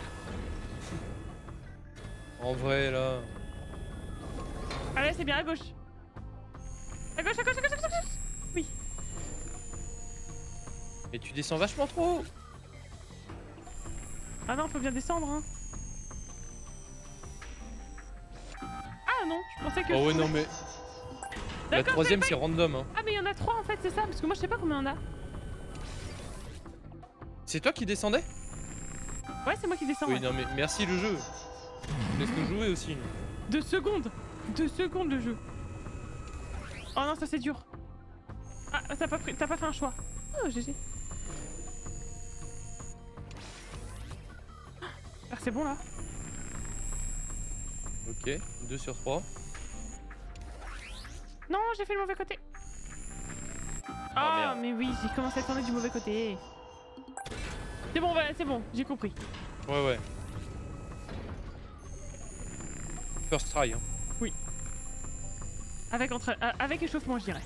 [SPEAKER 2] En vrai, là.
[SPEAKER 1] Allez, c'est bien à gauche. À gauche, à gauche, à gauche, à gauche, à gauche. Oui.
[SPEAKER 2] Et tu descends vachement trop haut.
[SPEAKER 1] Ah non, faut bien descendre, hein. Ah non, je pensais que...
[SPEAKER 2] Oh
[SPEAKER 1] je
[SPEAKER 2] ouais,
[SPEAKER 1] pouvais-
[SPEAKER 2] non, mais. La
[SPEAKER 1] D'accord,
[SPEAKER 2] troisième,
[SPEAKER 1] c'est
[SPEAKER 2] c'est random. Hein.
[SPEAKER 1] Ah mais il y en a trois en fait, c'est ça, parce que moi je sais pas combien on a.
[SPEAKER 2] C'est toi qui descendais?
[SPEAKER 1] Ouais, c'est moi qui descends.
[SPEAKER 2] Oui,
[SPEAKER 1] ouais.
[SPEAKER 2] non, mais merci le jeu. Laisse-nous jouer aussi.
[SPEAKER 1] Deux secondes Deux secondes le jeu. Oh non, ça c'est dur. Ah, t'as pas, pris... t'as pas fait un choix. Oh, G G. c'est bon là.
[SPEAKER 2] Ok, deux sur trois.
[SPEAKER 1] Non, j'ai fait le mauvais côté.
[SPEAKER 2] Oh,
[SPEAKER 1] Ah,
[SPEAKER 2] merde.
[SPEAKER 1] mais oui, j'ai commencé à tourner du mauvais côté. C'est bon, voilà, c'est bon, j'ai compris.
[SPEAKER 2] Ouais, ouais. First try. Hein.
[SPEAKER 1] Avec, entre... euh, avec échauffement, je dirais.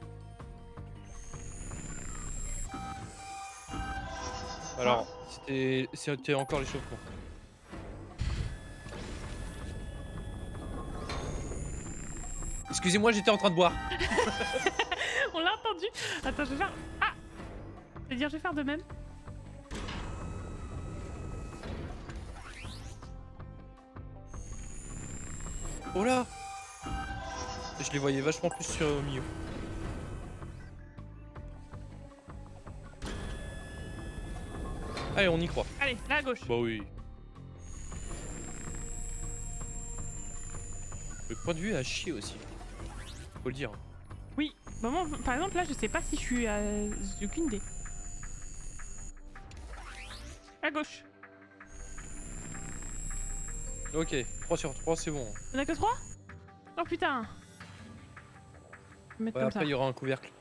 [SPEAKER 2] Alors, c'était c'était encore l'échauffement. Excusez-moi, j'étais en train de boire.
[SPEAKER 1] On l'a entendu. Attends, je vais faire... Ah, c'est-à-dire, je vais faire de même.
[SPEAKER 2] Oh là! Je les voyais vachement plus sur au milieu. Allez, on y croit.
[SPEAKER 1] Allez, là à gauche.
[SPEAKER 2] Bah oui. Le point de vue a chier aussi. Faut le dire.
[SPEAKER 1] Oui, bah moi, par exemple, là, je sais pas si je suis à... J'ai aucune idée. À gauche.
[SPEAKER 2] Ok, trois sur trois, c'est bon.
[SPEAKER 1] On a que trois? Oh putain. Je vais mettre
[SPEAKER 2] Ouais,
[SPEAKER 1] comme
[SPEAKER 2] après,
[SPEAKER 1] ça.
[SPEAKER 2] il y aura un couvercle.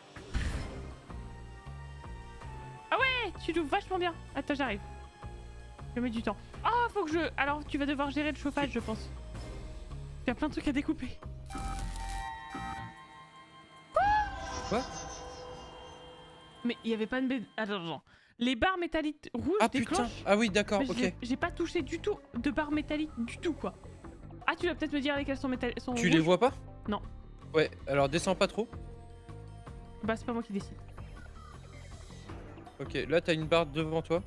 [SPEAKER 1] Eh, tu l'ouvres vachement bien. Attends, j'arrive. Je mets du temps. Ah, faut que je... Alors, tu vas devoir gérer le chauffage, je pense. Il y a plein de trucs à découper.
[SPEAKER 2] Quoi?
[SPEAKER 1] Mais il y avait pas de... bé- Attends, attends. Les barres métalliques rouges
[SPEAKER 2] Ah putain!
[SPEAKER 1] déclenchent...
[SPEAKER 2] Ah oui, d'accord,
[SPEAKER 1] Mais
[SPEAKER 2] ok.
[SPEAKER 1] j'ai- J'ai pas touché du tout de barres métalliques du tout, quoi. Ah, tu vas peut-être me dire lesquelles sont métalliques.
[SPEAKER 2] Tu les vois pas?
[SPEAKER 1] Non.
[SPEAKER 2] Ouais, alors descends pas trop.
[SPEAKER 1] Bah, c'est pas moi qui décide.
[SPEAKER 2] Ok, là t'as une barre devant toi.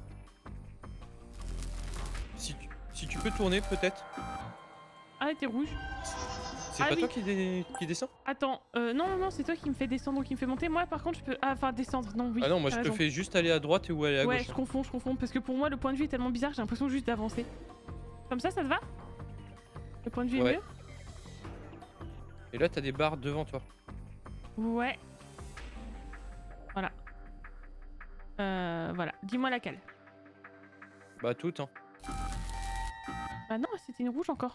[SPEAKER 2] Si tu, si tu peux tourner peut-être.
[SPEAKER 1] Ah, elle était rouge.
[SPEAKER 2] C'est
[SPEAKER 1] Ah
[SPEAKER 2] pas
[SPEAKER 1] oui.
[SPEAKER 2] toi qui, dé- qui descend?
[SPEAKER 1] Attends, euh, non, non, non, c'est toi qui me fais descendre ou qui me fait monter. Moi, par contre, je peux... Ah, enfin, descendre, non, oui.
[SPEAKER 2] Ah non, moi
[SPEAKER 1] t'as
[SPEAKER 2] je te
[SPEAKER 1] raison.
[SPEAKER 2] fais juste aller à droite ou aller à
[SPEAKER 1] Ouais,
[SPEAKER 2] gauche.
[SPEAKER 1] je confonds, je confonds. Parce que pour moi, le point de vue est tellement bizarre, j'ai l'impression juste d'avancer. Comme ça, ça te va? Le point de vue
[SPEAKER 2] Ouais.
[SPEAKER 1] est
[SPEAKER 2] Et là t'as des barres devant toi.
[SPEAKER 1] mieux? Ouais. Voilà. Euh, voilà. Dis-moi laquelle.
[SPEAKER 2] Bah toutes hein.
[SPEAKER 1] Bah non, c'était une rouge encore.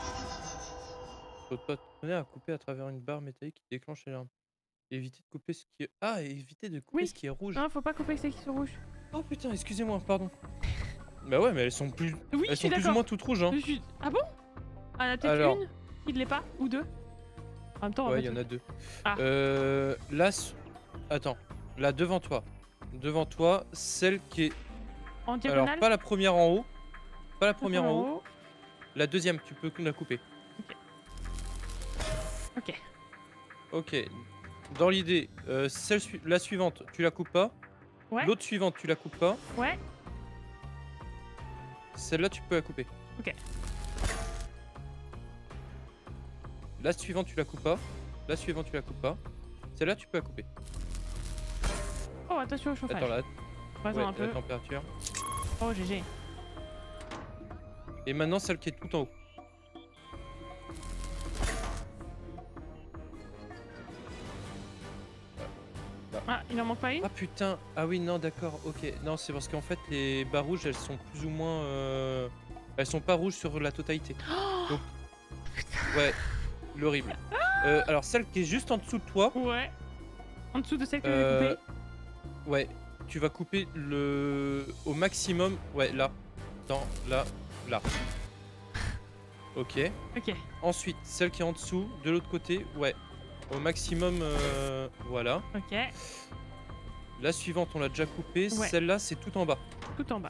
[SPEAKER 2] Faut pas tourner à couper à travers une barre métallique qui déclenche l'alarme. Éviter de couper ce qui est... Ah, et éviter de couper
[SPEAKER 1] Oui.
[SPEAKER 2] ce qui est rouge.
[SPEAKER 1] Non, faut pas couper celles qui sont rouges.
[SPEAKER 2] Oh putain, excusez-moi, pardon. Bah ouais, mais elles sont plus,
[SPEAKER 1] Oui, je
[SPEAKER 2] elles
[SPEAKER 1] suis
[SPEAKER 2] sont plus ou
[SPEAKER 1] d'accord.
[SPEAKER 2] moins toutes rouges hein.
[SPEAKER 1] Je suis- Ah bon? Ah, il y en a peut-être
[SPEAKER 2] Alors.
[SPEAKER 1] une qui ne l'est pas, ou deux. En même temps, on va
[SPEAKER 2] Ouais, il y
[SPEAKER 1] pas
[SPEAKER 2] en a
[SPEAKER 1] tout-
[SPEAKER 2] deux.
[SPEAKER 1] Ah.
[SPEAKER 2] Euh, là, s- attends, là devant toi. Devant toi, celle qui est...
[SPEAKER 1] En
[SPEAKER 2] Alors,
[SPEAKER 1] diagonale.
[SPEAKER 2] pas la première en haut. Pas la première en haut.
[SPEAKER 1] haut.
[SPEAKER 2] La deuxième, tu peux la couper.
[SPEAKER 1] Ok.
[SPEAKER 2] Ok. Dans l'idée, euh, celle sui- la suivante, tu la coupes pas.
[SPEAKER 1] Ouais.
[SPEAKER 2] L'autre suivante, tu la coupes pas.
[SPEAKER 1] Ouais.
[SPEAKER 2] Celle-là, tu peux la couper.
[SPEAKER 1] Ok.
[SPEAKER 2] La suivante, tu la coupes pas. La suivante, tu la coupes pas. Celle-là, tu peux la couper.
[SPEAKER 1] Oh, attention au chauffage.
[SPEAKER 2] Attends, là,
[SPEAKER 1] Attends
[SPEAKER 2] ouais,
[SPEAKER 1] un peu.
[SPEAKER 2] la température.
[SPEAKER 1] Oh, G G.
[SPEAKER 2] Et maintenant, celle qui est tout en haut.
[SPEAKER 1] Ah, il en manque pas une?
[SPEAKER 2] Ah putain, ah oui, non, d'accord, ok. Non, c'est parce qu'en fait, les barres rouges, elles sont plus ou moins... euh, Elles sont pas rouges sur la totalité. Donc, ouais, l'horrible. Euh, alors, celle qui est juste en dessous de toi,
[SPEAKER 1] Ouais. En dessous de celle que
[SPEAKER 2] Euh,
[SPEAKER 1] j'ai coupée.
[SPEAKER 2] ouais, tu vas couper le... au maximum, ouais, là, dans, là, là. Ok.
[SPEAKER 1] Ok.
[SPEAKER 2] Ensuite, celle qui est en dessous, de l'autre côté, ouais, au maximum, euh, voilà.
[SPEAKER 1] Ok.
[SPEAKER 2] La suivante, on l'a déjà coupée.
[SPEAKER 1] Ouais.
[SPEAKER 2] Celle-là, c'est tout en bas.
[SPEAKER 1] Tout en bas.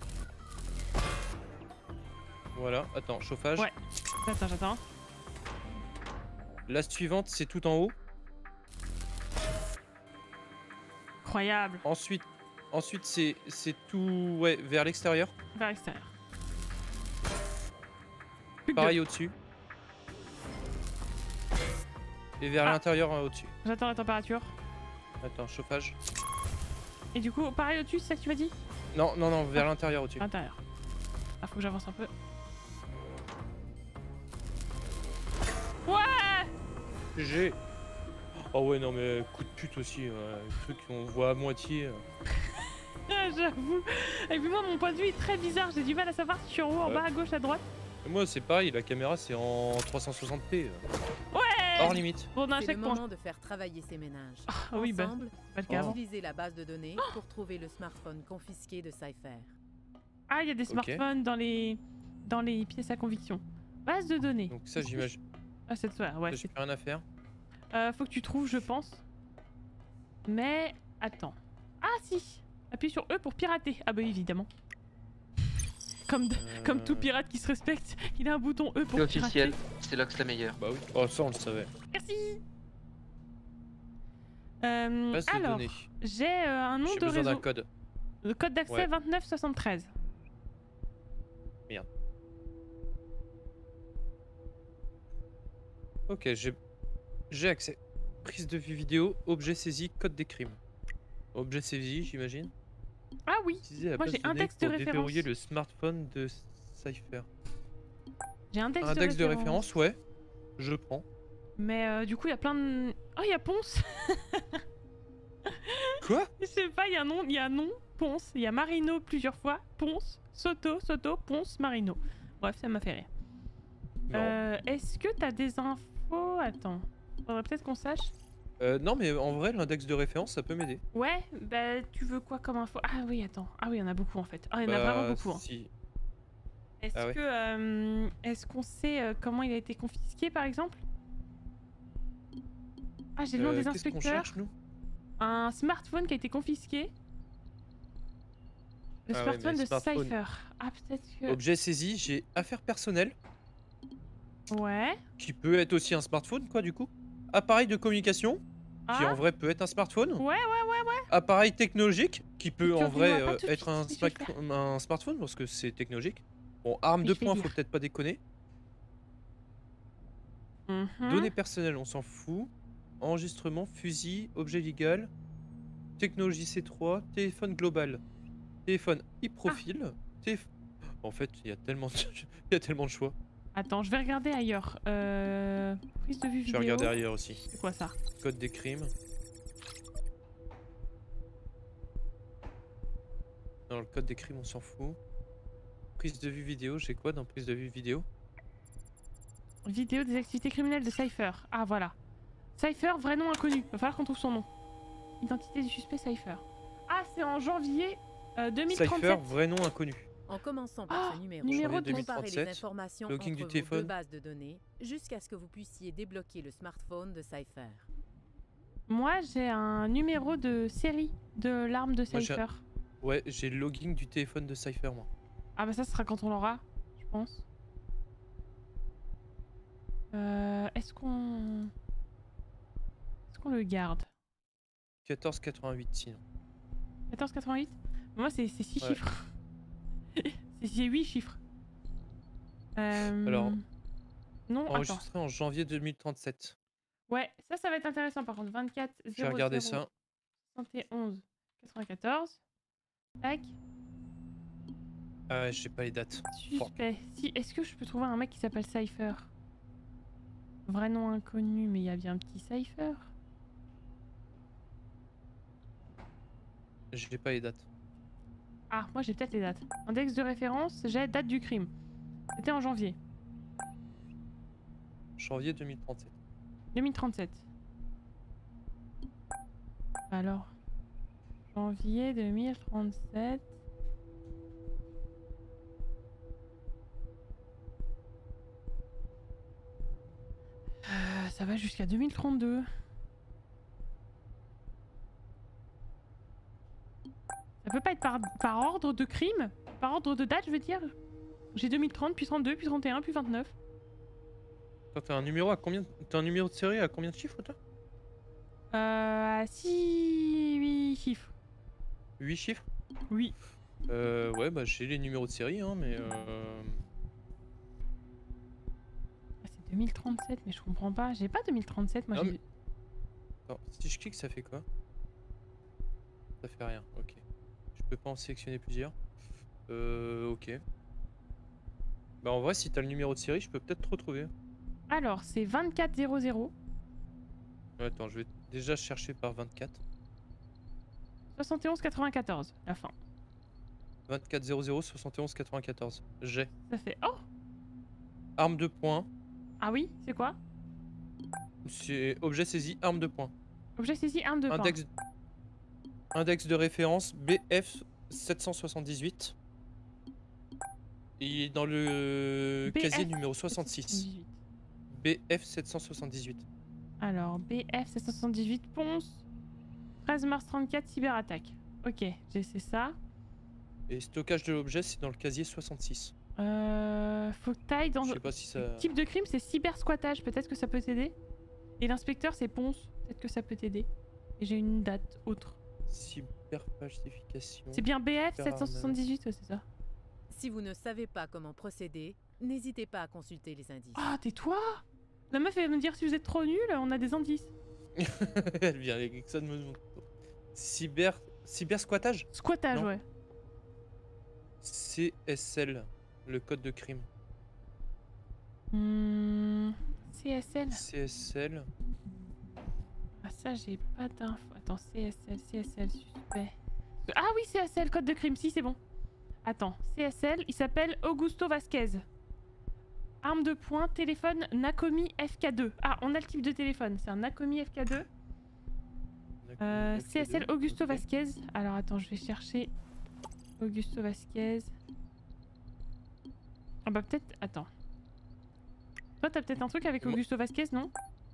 [SPEAKER 2] Voilà, attends, chauffage.
[SPEAKER 1] Ouais. Attends, j'attends.
[SPEAKER 2] La suivante, c'est tout en haut.
[SPEAKER 1] Incroyable.
[SPEAKER 2] Ensuite, ensuite c'est c'est tout ouais, vers l'extérieur.
[SPEAKER 1] Vers l'extérieur. Plus que
[SPEAKER 2] Pareil au-dessus. Et vers
[SPEAKER 1] Ah.
[SPEAKER 2] l'intérieur euh, au-dessus.
[SPEAKER 1] deux. J'attends la température.
[SPEAKER 2] Attends, chauffage.
[SPEAKER 1] Et du coup, pareil au-dessus, c'est ça que tu m'as dit?
[SPEAKER 2] Non, non, non, vers
[SPEAKER 1] Ah.
[SPEAKER 2] l'intérieur au-dessus.
[SPEAKER 1] L'intérieur. Ah, faut que j'avance un peu. Ouais!
[SPEAKER 2] G. Oh ouais, non, mais coup de pute aussi. euh, le truc qu'on voit à moitié. euh.
[SPEAKER 1] J'avoue. Et puis moi, mon point de vue est très bizarre. J'ai du mal à savoir si je suis en haut, en
[SPEAKER 2] Ouais.
[SPEAKER 1] bas, à gauche, à droite.
[SPEAKER 2] Et moi, c'est pareil, la caméra, c'est en trois cent soixante p.
[SPEAKER 1] Ouais.
[SPEAKER 2] Hors limite.
[SPEAKER 1] Bon, on a un
[SPEAKER 3] C'est le
[SPEAKER 1] checkpoint.
[SPEAKER 3] moment de faire travailler ces ménages.
[SPEAKER 1] Ah oui, bah,
[SPEAKER 3] Ensemble,
[SPEAKER 1] c'est pas le cas avant.
[SPEAKER 3] utilisez la base de données pour trouver le smartphone confisqué de Cypher.
[SPEAKER 1] Ah, il y a des
[SPEAKER 2] Ok.
[SPEAKER 1] smartphones dans les dans les pièces à conviction. Base de données.
[SPEAKER 2] Donc ça, j'imagine.
[SPEAKER 1] Ah, cette soirée, ouais.
[SPEAKER 2] J'ai
[SPEAKER 1] c'est-
[SPEAKER 2] plus rien à faire.
[SPEAKER 1] Euh, faut que tu trouves, je pense. Mais attends. Ah si. Appuie sur E pour pirater. Ah bah évidemment. Comme, de- comme tout
[SPEAKER 2] Euh,
[SPEAKER 1] pirate qui se respecte, il a un bouton E pour
[SPEAKER 4] C'est
[SPEAKER 1] pirater.
[SPEAKER 4] officiel, c'est Lox la meilleure.
[SPEAKER 2] Bah oui. Oh, ça, on le savait.
[SPEAKER 1] Merci. Euh,
[SPEAKER 2] Base de
[SPEAKER 1] alors,
[SPEAKER 2] données.
[SPEAKER 1] j'ai euh, un nom
[SPEAKER 2] J'ai
[SPEAKER 1] de
[SPEAKER 2] besoin d'un
[SPEAKER 1] réseau.
[SPEAKER 2] code.
[SPEAKER 1] Le code d'accès
[SPEAKER 2] Ouais.
[SPEAKER 1] vingt-neuf soixante-treize.
[SPEAKER 2] Ok, j'ai j'ai accès. Prise de vue vidéo, objet saisi, code des crimes. Objet saisi, j'imagine.
[SPEAKER 1] Ah oui,
[SPEAKER 2] Utiliser la
[SPEAKER 1] Moi,
[SPEAKER 2] base
[SPEAKER 1] j'ai
[SPEAKER 2] de données
[SPEAKER 1] index de
[SPEAKER 2] pour déverrouiller
[SPEAKER 1] référence.
[SPEAKER 2] le smartphone de Cypher.
[SPEAKER 1] j'ai un index,
[SPEAKER 2] Index
[SPEAKER 1] de,
[SPEAKER 2] de
[SPEAKER 1] référence.
[SPEAKER 2] référence, ouais. Je prends.
[SPEAKER 1] Mais euh, du coup, il y a plein de. Oh, il y a Ponce.
[SPEAKER 2] Quoi?
[SPEAKER 1] Je sais pas, il y a un nom, il y a un nom, Ponce. Il y a Marino plusieurs fois. Ponce, Soto, Soto, Ponce, Marino. Bref, ça m'a fait rire.
[SPEAKER 2] Non.
[SPEAKER 1] Euh, Est-ce que t'as des infos? Attends. Faudrait peut-être qu'on sache.
[SPEAKER 2] Euh, non, mais en vrai, l'index de référence, ça peut m'aider.
[SPEAKER 1] Ouais, bah tu veux quoi comme info? Ah oui, attends. Ah oui, il y en a beaucoup en fait. Ah, il y en a
[SPEAKER 2] Bah,
[SPEAKER 1] vraiment beaucoup. hein.
[SPEAKER 2] si.
[SPEAKER 1] Est-ce
[SPEAKER 2] Ah ouais.
[SPEAKER 1] que euh, est-ce qu'on sait euh, comment il a été confisqué par exemple? Ah, j'ai le nom
[SPEAKER 2] Euh,
[SPEAKER 1] des
[SPEAKER 2] qu'est-ce qu'on
[SPEAKER 1] inspecteurs.
[SPEAKER 2] cherche, nous?
[SPEAKER 1] Un smartphone qui a été confisqué. Le
[SPEAKER 2] Ah ouais,
[SPEAKER 1] smartphone
[SPEAKER 2] mais
[SPEAKER 1] de
[SPEAKER 2] smartphone.
[SPEAKER 1] Cypher. Ah, peut-être que.
[SPEAKER 2] Objet saisi, j'ai affaire personnelle,
[SPEAKER 1] Ouais.
[SPEAKER 2] qui peut être aussi un smartphone, quoi, du coup. Appareil de communication, qui
[SPEAKER 1] Ah,
[SPEAKER 2] en vrai peut être un smartphone.
[SPEAKER 1] ouais, ouais, ouais, ouais.
[SPEAKER 2] Appareil technologique, qui peut
[SPEAKER 1] tu
[SPEAKER 2] en
[SPEAKER 1] le
[SPEAKER 2] vrai
[SPEAKER 1] vois pas
[SPEAKER 2] euh,
[SPEAKER 1] tout de
[SPEAKER 2] être
[SPEAKER 1] suite,
[SPEAKER 2] un,
[SPEAKER 1] mais je vais le
[SPEAKER 2] smac- un smartphone, parce que c'est technologique. Bon, arme
[SPEAKER 1] Mais
[SPEAKER 2] de
[SPEAKER 1] je vais
[SPEAKER 2] poing,
[SPEAKER 1] lire.
[SPEAKER 2] faut peut-être pas déconner.
[SPEAKER 1] Mhm.
[SPEAKER 2] Données personnelles, on s'en fout. Enregistrement, fusil, objet légal. Technologie C trois, téléphone global. Téléphone e-profil. téléf- En fait, il y a tellement de... il y a tellement de choix.
[SPEAKER 1] Attends, je vais regarder ailleurs. Euh... Prise de vue
[SPEAKER 2] Je
[SPEAKER 1] vidéo.
[SPEAKER 2] vais regarder ailleurs aussi.
[SPEAKER 1] C'est quoi ça?
[SPEAKER 2] Code des crimes. Dans le code des crimes, on s'en fout. Prise de vue vidéo, j'ai quoi dans prise de vue vidéo?
[SPEAKER 1] Vidéo des activités criminelles de Cypher. Ah voilà. Cypher, vrai nom inconnu. Va falloir qu'on trouve son nom. Identité du suspect Cypher. Ah, c'est en janvier euh, deux mille trente-sept.
[SPEAKER 2] Cypher, vrai nom inconnu.
[SPEAKER 3] En commençant par
[SPEAKER 1] Ah,
[SPEAKER 3] ce numéro,
[SPEAKER 1] numéro
[SPEAKER 2] Janvier
[SPEAKER 1] de-
[SPEAKER 3] comparez les
[SPEAKER 2] 2037,
[SPEAKER 3] informations
[SPEAKER 2] logging
[SPEAKER 3] entre
[SPEAKER 2] du
[SPEAKER 3] vos
[SPEAKER 2] téléphone.
[SPEAKER 3] deux bases de données jusqu'à ce que vous puissiez débloquer le smartphone de Cypher.
[SPEAKER 1] Moi, j'ai un numéro de série de l'arme de
[SPEAKER 2] Moi, j'ai-
[SPEAKER 1] Cypher.
[SPEAKER 2] Ouais, j'ai le logging du téléphone de Cypher, moi.
[SPEAKER 1] Ah bah ça, ce sera quand on l'aura, je pense. Euh, Est-ce qu'on... Est-ce qu'on le garde?
[SPEAKER 2] quatorze quatre-vingt-huit, sinon.
[SPEAKER 1] quatorze quatre-vingt-huit. Moi, c'est six
[SPEAKER 2] Ouais.
[SPEAKER 1] chiffres. C'est huit chiffres. Euh,
[SPEAKER 2] Alors,
[SPEAKER 1] Non, attends.
[SPEAKER 2] Enregistré en janvier deux mille trente-sept.
[SPEAKER 1] Ouais, ça, ça va être intéressant par contre. vingt-quatre
[SPEAKER 2] Je vais
[SPEAKER 1] zéro
[SPEAKER 2] regarder
[SPEAKER 1] zéro
[SPEAKER 2] ça.
[SPEAKER 1] soixante et onze quatre-vingt-quatorze. Tac.
[SPEAKER 2] Ah ouais, j'ai pas les dates.
[SPEAKER 1] Suspect. Si, est-ce que je peux trouver un mec qui s'appelle Cypher? Vrai nom inconnu, mais il y a bien un petit Cypher.
[SPEAKER 2] J'ai pas les dates.
[SPEAKER 1] Ah, moi j'ai peut-être les dates. Index de référence, j'ai date du crime. C'était en janvier
[SPEAKER 2] Janvier deux mille trente-sept.
[SPEAKER 1] deux mille trente-sept. Alors, janvier deux mille trente-sept. Euh, ça va jusqu'à deux mille trente-deux. Ça peut pas être par, par ordre de crime? Par ordre de date, je veux dire? J'ai deux mille trente, puis trente-deux, puis trente et un, puis vingt-neuf.
[SPEAKER 2] Toi, t'as un numéro à combien? T'as un numéro de série à combien de chiffres, toi?
[SPEAKER 1] Euh, six, huit chiffres.
[SPEAKER 2] huit chiffres?
[SPEAKER 1] Oui.
[SPEAKER 2] Euh, ouais, bah j'ai les numéros de série, hein, mais euh...
[SPEAKER 1] Ah, c'est deux mille trente-sept, mais je comprends pas. J'ai pas deux mille trente-sept, moi
[SPEAKER 2] Non,
[SPEAKER 1] j'ai...
[SPEAKER 2] mais- Attends, si je clique, ça fait quoi? Ça fait rien, ok. Je peux pas en sélectionner plusieurs. Euh, ok. Bah en vrai, si t'as le numéro de série, je peux peut-être te retrouver.
[SPEAKER 1] Alors, c'est vingt-quatre zéro zéro
[SPEAKER 2] Ouais, attends, je vais déjà chercher par vingt-quatre.
[SPEAKER 1] soixante et onze quatre-vingt-quatorze, la fin.
[SPEAKER 2] vingt-quatre zéro zéro soixante et onze quatre-vingt-quatorze. J'ai.
[SPEAKER 1] Ça fait... Oh!
[SPEAKER 2] Arme de poing.
[SPEAKER 1] Ah oui, c'est quoi?
[SPEAKER 2] C'est objet saisi, arme de poing.
[SPEAKER 1] Objet saisi, arme de poing.
[SPEAKER 2] Index... Index de référence B F sept cent soixante-dix-huit. Et dans le
[SPEAKER 1] B F
[SPEAKER 2] casier numéro soixante-six. B F sept cent soixante-dix-huit.
[SPEAKER 1] Alors, B F sept cent soixante-dix-huit, Ponce. treize mars trente-quatre, cyberattaque. Ok, j'ai c'est ça.
[SPEAKER 2] Et stockage de l'objet, c'est dans le casier soixante-six.
[SPEAKER 1] Euh, faut que t'ailles dans...
[SPEAKER 2] Je sais pas si ça...
[SPEAKER 1] Type de crime, c'est cybersquattage. Peut-être que ça peut t'aider. Et l'inspecteur, c'est Ponce. Peut-être que ça peut t'aider. Et j'ai une date autre.
[SPEAKER 2] Cyberpacification.
[SPEAKER 1] C'est bien B F sept cent soixante-dix-huit, ouais, c'est ça.
[SPEAKER 3] Si vous ne savez pas comment procéder, n'hésitez pas à consulter les indices.
[SPEAKER 1] Ah, tais-toi! La meuf, elle va me dire si vous êtes trop nul, on a des indices.
[SPEAKER 2] Elle vient avec ça de me... Cyber... Cybersquattage.
[SPEAKER 1] Squattage,
[SPEAKER 2] Non.
[SPEAKER 1] ouais.
[SPEAKER 2] C S L, le code de crime.
[SPEAKER 1] Hmm, C S L.
[SPEAKER 2] C S L.
[SPEAKER 1] Ah, ça, j'ai pas d'infos. Attends, C S L, C S L, suspect. Ah oui, C S L, code de crime, si, c'est bon. Attends, C S L, il s'appelle Augusto Vasquez. Arme de poing, téléphone Nakomi F K deux. Ah, on a le type de téléphone, c'est un Nakomi F K deux. Euh, C S L Augusto
[SPEAKER 2] okay.
[SPEAKER 1] Vasquez. Alors attends, je vais chercher Augusto Vasquez. Ah bah peut-être... Attends. Toi, t'as peut-être un truc avec
[SPEAKER 2] Moi...
[SPEAKER 1] Augusto Vasquez, non?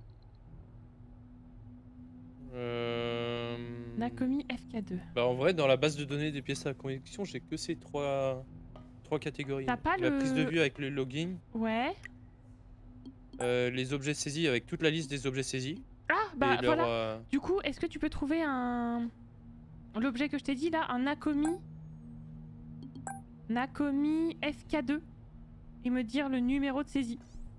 [SPEAKER 2] Euh...
[SPEAKER 1] Nakomi F K deux.
[SPEAKER 2] Bah en vrai, dans la base de données des pièces à connexion, j'ai que ces trois, trois catégories.
[SPEAKER 1] T'as pas
[SPEAKER 2] la
[SPEAKER 1] le...
[SPEAKER 2] prise de vue avec le login.
[SPEAKER 1] Ouais.
[SPEAKER 2] Euh, les objets saisis avec toute la liste des objets saisis.
[SPEAKER 1] Ah bah
[SPEAKER 2] et leur,
[SPEAKER 1] voilà.
[SPEAKER 2] euh...
[SPEAKER 1] Du coup, est-ce que tu peux trouver un... L'objet que je t'ai dit là, un Nakomi... Nakomi F K deux. Et me dire le numéro de saisie.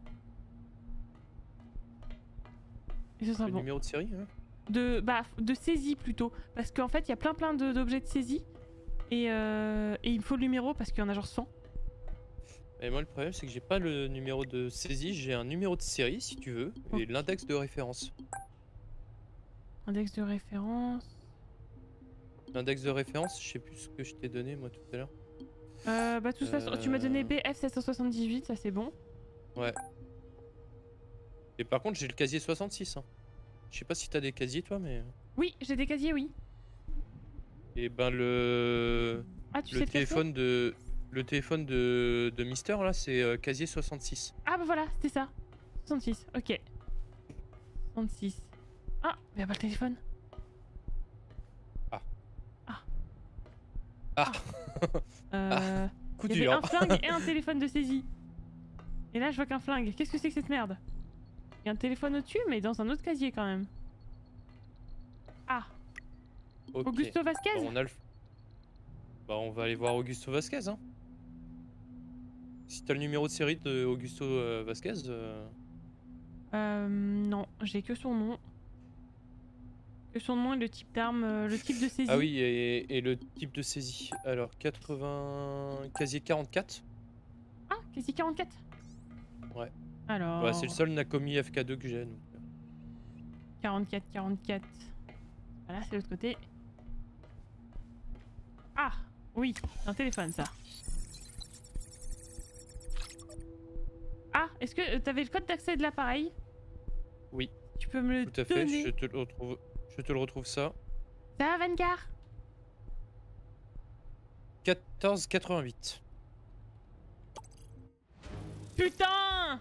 [SPEAKER 1] Et ce sera
[SPEAKER 2] le
[SPEAKER 1] bon.
[SPEAKER 2] numéro de série hein
[SPEAKER 1] De, bah, de saisie plutôt. Parce qu'en fait, il y a plein plein de- d'objets de saisie. Et, euh, et il me faut le numéro parce qu'il y en a genre cent.
[SPEAKER 2] Et moi, le problème, c'est que j'ai pas le numéro de saisie, j'ai un numéro de série si tu veux,
[SPEAKER 1] Ok.
[SPEAKER 2] et l'index de référence.
[SPEAKER 1] Index de référence.
[SPEAKER 2] L'index de référence, je sais plus ce que je t'ai donné moi tout à l'heure.
[SPEAKER 1] Euh, bah, de toute façon, tu m'as donné
[SPEAKER 2] Euh.
[SPEAKER 1] B F sept cent soixante-dix-huit, ça c'est bon.
[SPEAKER 2] Ouais. Et par contre, j'ai le casier soixante-six. Hein. Je sais pas si t'as des casiers toi, mais.
[SPEAKER 1] Oui, j'ai des casiers, oui.
[SPEAKER 2] Et ben le.
[SPEAKER 1] Ah, tu
[SPEAKER 2] le
[SPEAKER 1] sais le
[SPEAKER 2] téléphone de. Le téléphone de, de Mister là, c'est euh, casier soixante-six.
[SPEAKER 1] Ah, bah voilà, c'était ça. soixante-six, ok. soixante-six. Ah, mais y'a pas le téléphone.
[SPEAKER 2] Ah.
[SPEAKER 1] Ah.
[SPEAKER 2] Ah.
[SPEAKER 1] Euh.
[SPEAKER 2] Coup
[SPEAKER 1] Il y avait
[SPEAKER 2] dur.
[SPEAKER 1] un flingue et un téléphone de saisie. Et là, je vois qu'un flingue. Qu'est-ce que c'est que cette merde? Il y a un téléphone au-dessus, mais dans un autre casier quand même. Ah,
[SPEAKER 2] Ok.
[SPEAKER 1] Augusto Vasquez.
[SPEAKER 2] Bah, on a le... Bah on va aller voir Augusto Vasquez hein. Si t'as le numéro de série de Augusto euh, Vasquez. Euh...
[SPEAKER 1] Euh, non, j'ai que son nom. Que son nom et le type d'arme, euh, le type de saisie.
[SPEAKER 2] Ah oui, et, et le type de saisie. Alors quatre-vingts... Casier quarante-quatre.
[SPEAKER 1] Ah, casier quarante-quatre.
[SPEAKER 2] Ouais.
[SPEAKER 1] Alors.
[SPEAKER 2] Ouais, c'est le seul Nakomi F K deux que j'ai. Donc...
[SPEAKER 1] quarante-quatre, quarante-quatre. Voilà, c'est l'autre côté. Ah, oui, c'est un téléphone ça. Ah, est-ce que euh, t'avais le code d'accès de l'appareil?
[SPEAKER 2] Oui.
[SPEAKER 1] Tu peux me le
[SPEAKER 2] Tout à fait,
[SPEAKER 1] donner?
[SPEAKER 2] je te le retrouve. Je te le retrouve ça.
[SPEAKER 1] Ça va, Vanguard?
[SPEAKER 2] quatorze quatre-vingt-huit.
[SPEAKER 1] Putain!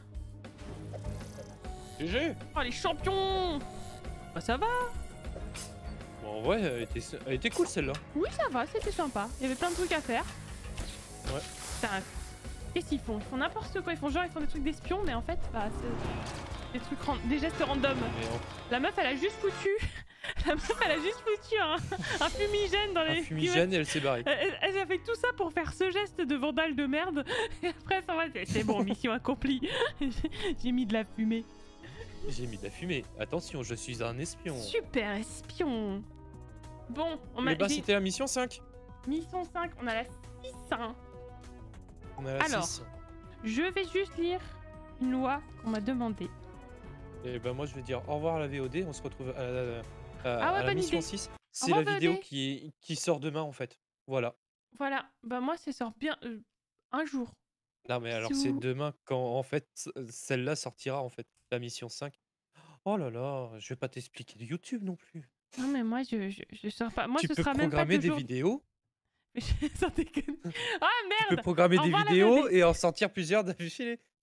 [SPEAKER 2] G G.
[SPEAKER 1] Oh, les champions! Bah, ça va?
[SPEAKER 2] Bon, en vrai, elle était, elle était cool celle-là.
[SPEAKER 1] Oui, ça va, c'était sympa. Il y avait plein de trucs à faire.
[SPEAKER 2] Ouais.
[SPEAKER 1] Putain, qu'est-ce qu'ils font? Ils font n'importe quoi. Ils font genre, ils font des trucs d'espion, mais en fait, bah, c'est des trucs, ran- des gestes random.
[SPEAKER 2] Mais en-
[SPEAKER 1] La meuf, elle a juste foutu. La meuf, elle a juste foutu un, un fumigène dans
[SPEAKER 2] Un
[SPEAKER 1] les.
[SPEAKER 2] fumigène et elle s'est barrée.
[SPEAKER 1] Elle, elle a fait tout ça pour faire ce geste de vandale de merde. Et après, ça va, c'est- c'est bon, mission accomplie. J'ai mis de la fumée.
[SPEAKER 2] J'ai mis de la fumée. Attention, je suis un espion.
[SPEAKER 1] Super espion. Bon, on m'a
[SPEAKER 2] Eh ben,
[SPEAKER 1] j'ai-
[SPEAKER 2] c'était la mission cinq.
[SPEAKER 1] mission cinq, on a la six. Hein.
[SPEAKER 2] On a la
[SPEAKER 1] Alors.
[SPEAKER 2] six.
[SPEAKER 1] Je vais juste lire une loi qu'on m'a demandée.
[SPEAKER 2] Et ben moi je vais dire au revoir à la V O D, on se retrouve à la, à-
[SPEAKER 1] Ah ouais,
[SPEAKER 2] à la
[SPEAKER 1] bonne
[SPEAKER 2] mission
[SPEAKER 1] idée.
[SPEAKER 2] six. C'est
[SPEAKER 1] revoir,
[SPEAKER 2] la vidéo
[SPEAKER 1] V O D.
[SPEAKER 2] qui, qui sort demain en fait. Voilà.
[SPEAKER 1] Voilà, bah moi ça sort bien euh, un jour.
[SPEAKER 2] Non mais alors
[SPEAKER 1] Si
[SPEAKER 2] c'est
[SPEAKER 1] vous...
[SPEAKER 2] demain quand en fait c- celle-là sortira en fait. La mission cinq. Oh là là, je vais pas t'expliquer de YouTube non plus.
[SPEAKER 1] Non mais moi je, je, je sors pas. Moi
[SPEAKER 2] Tu
[SPEAKER 1] ce
[SPEAKER 2] peux
[SPEAKER 1] sera même pas
[SPEAKER 2] programmer
[SPEAKER 1] deux
[SPEAKER 2] des
[SPEAKER 1] jours.
[SPEAKER 2] vidéos.
[SPEAKER 1] Sans déconner. Ah
[SPEAKER 2] Tu peux
[SPEAKER 1] merde.
[SPEAKER 2] programmer
[SPEAKER 1] Au
[SPEAKER 2] des
[SPEAKER 1] revoir la
[SPEAKER 2] vidéos
[SPEAKER 1] V O D.
[SPEAKER 2] et en sortir plusieurs d'affilée.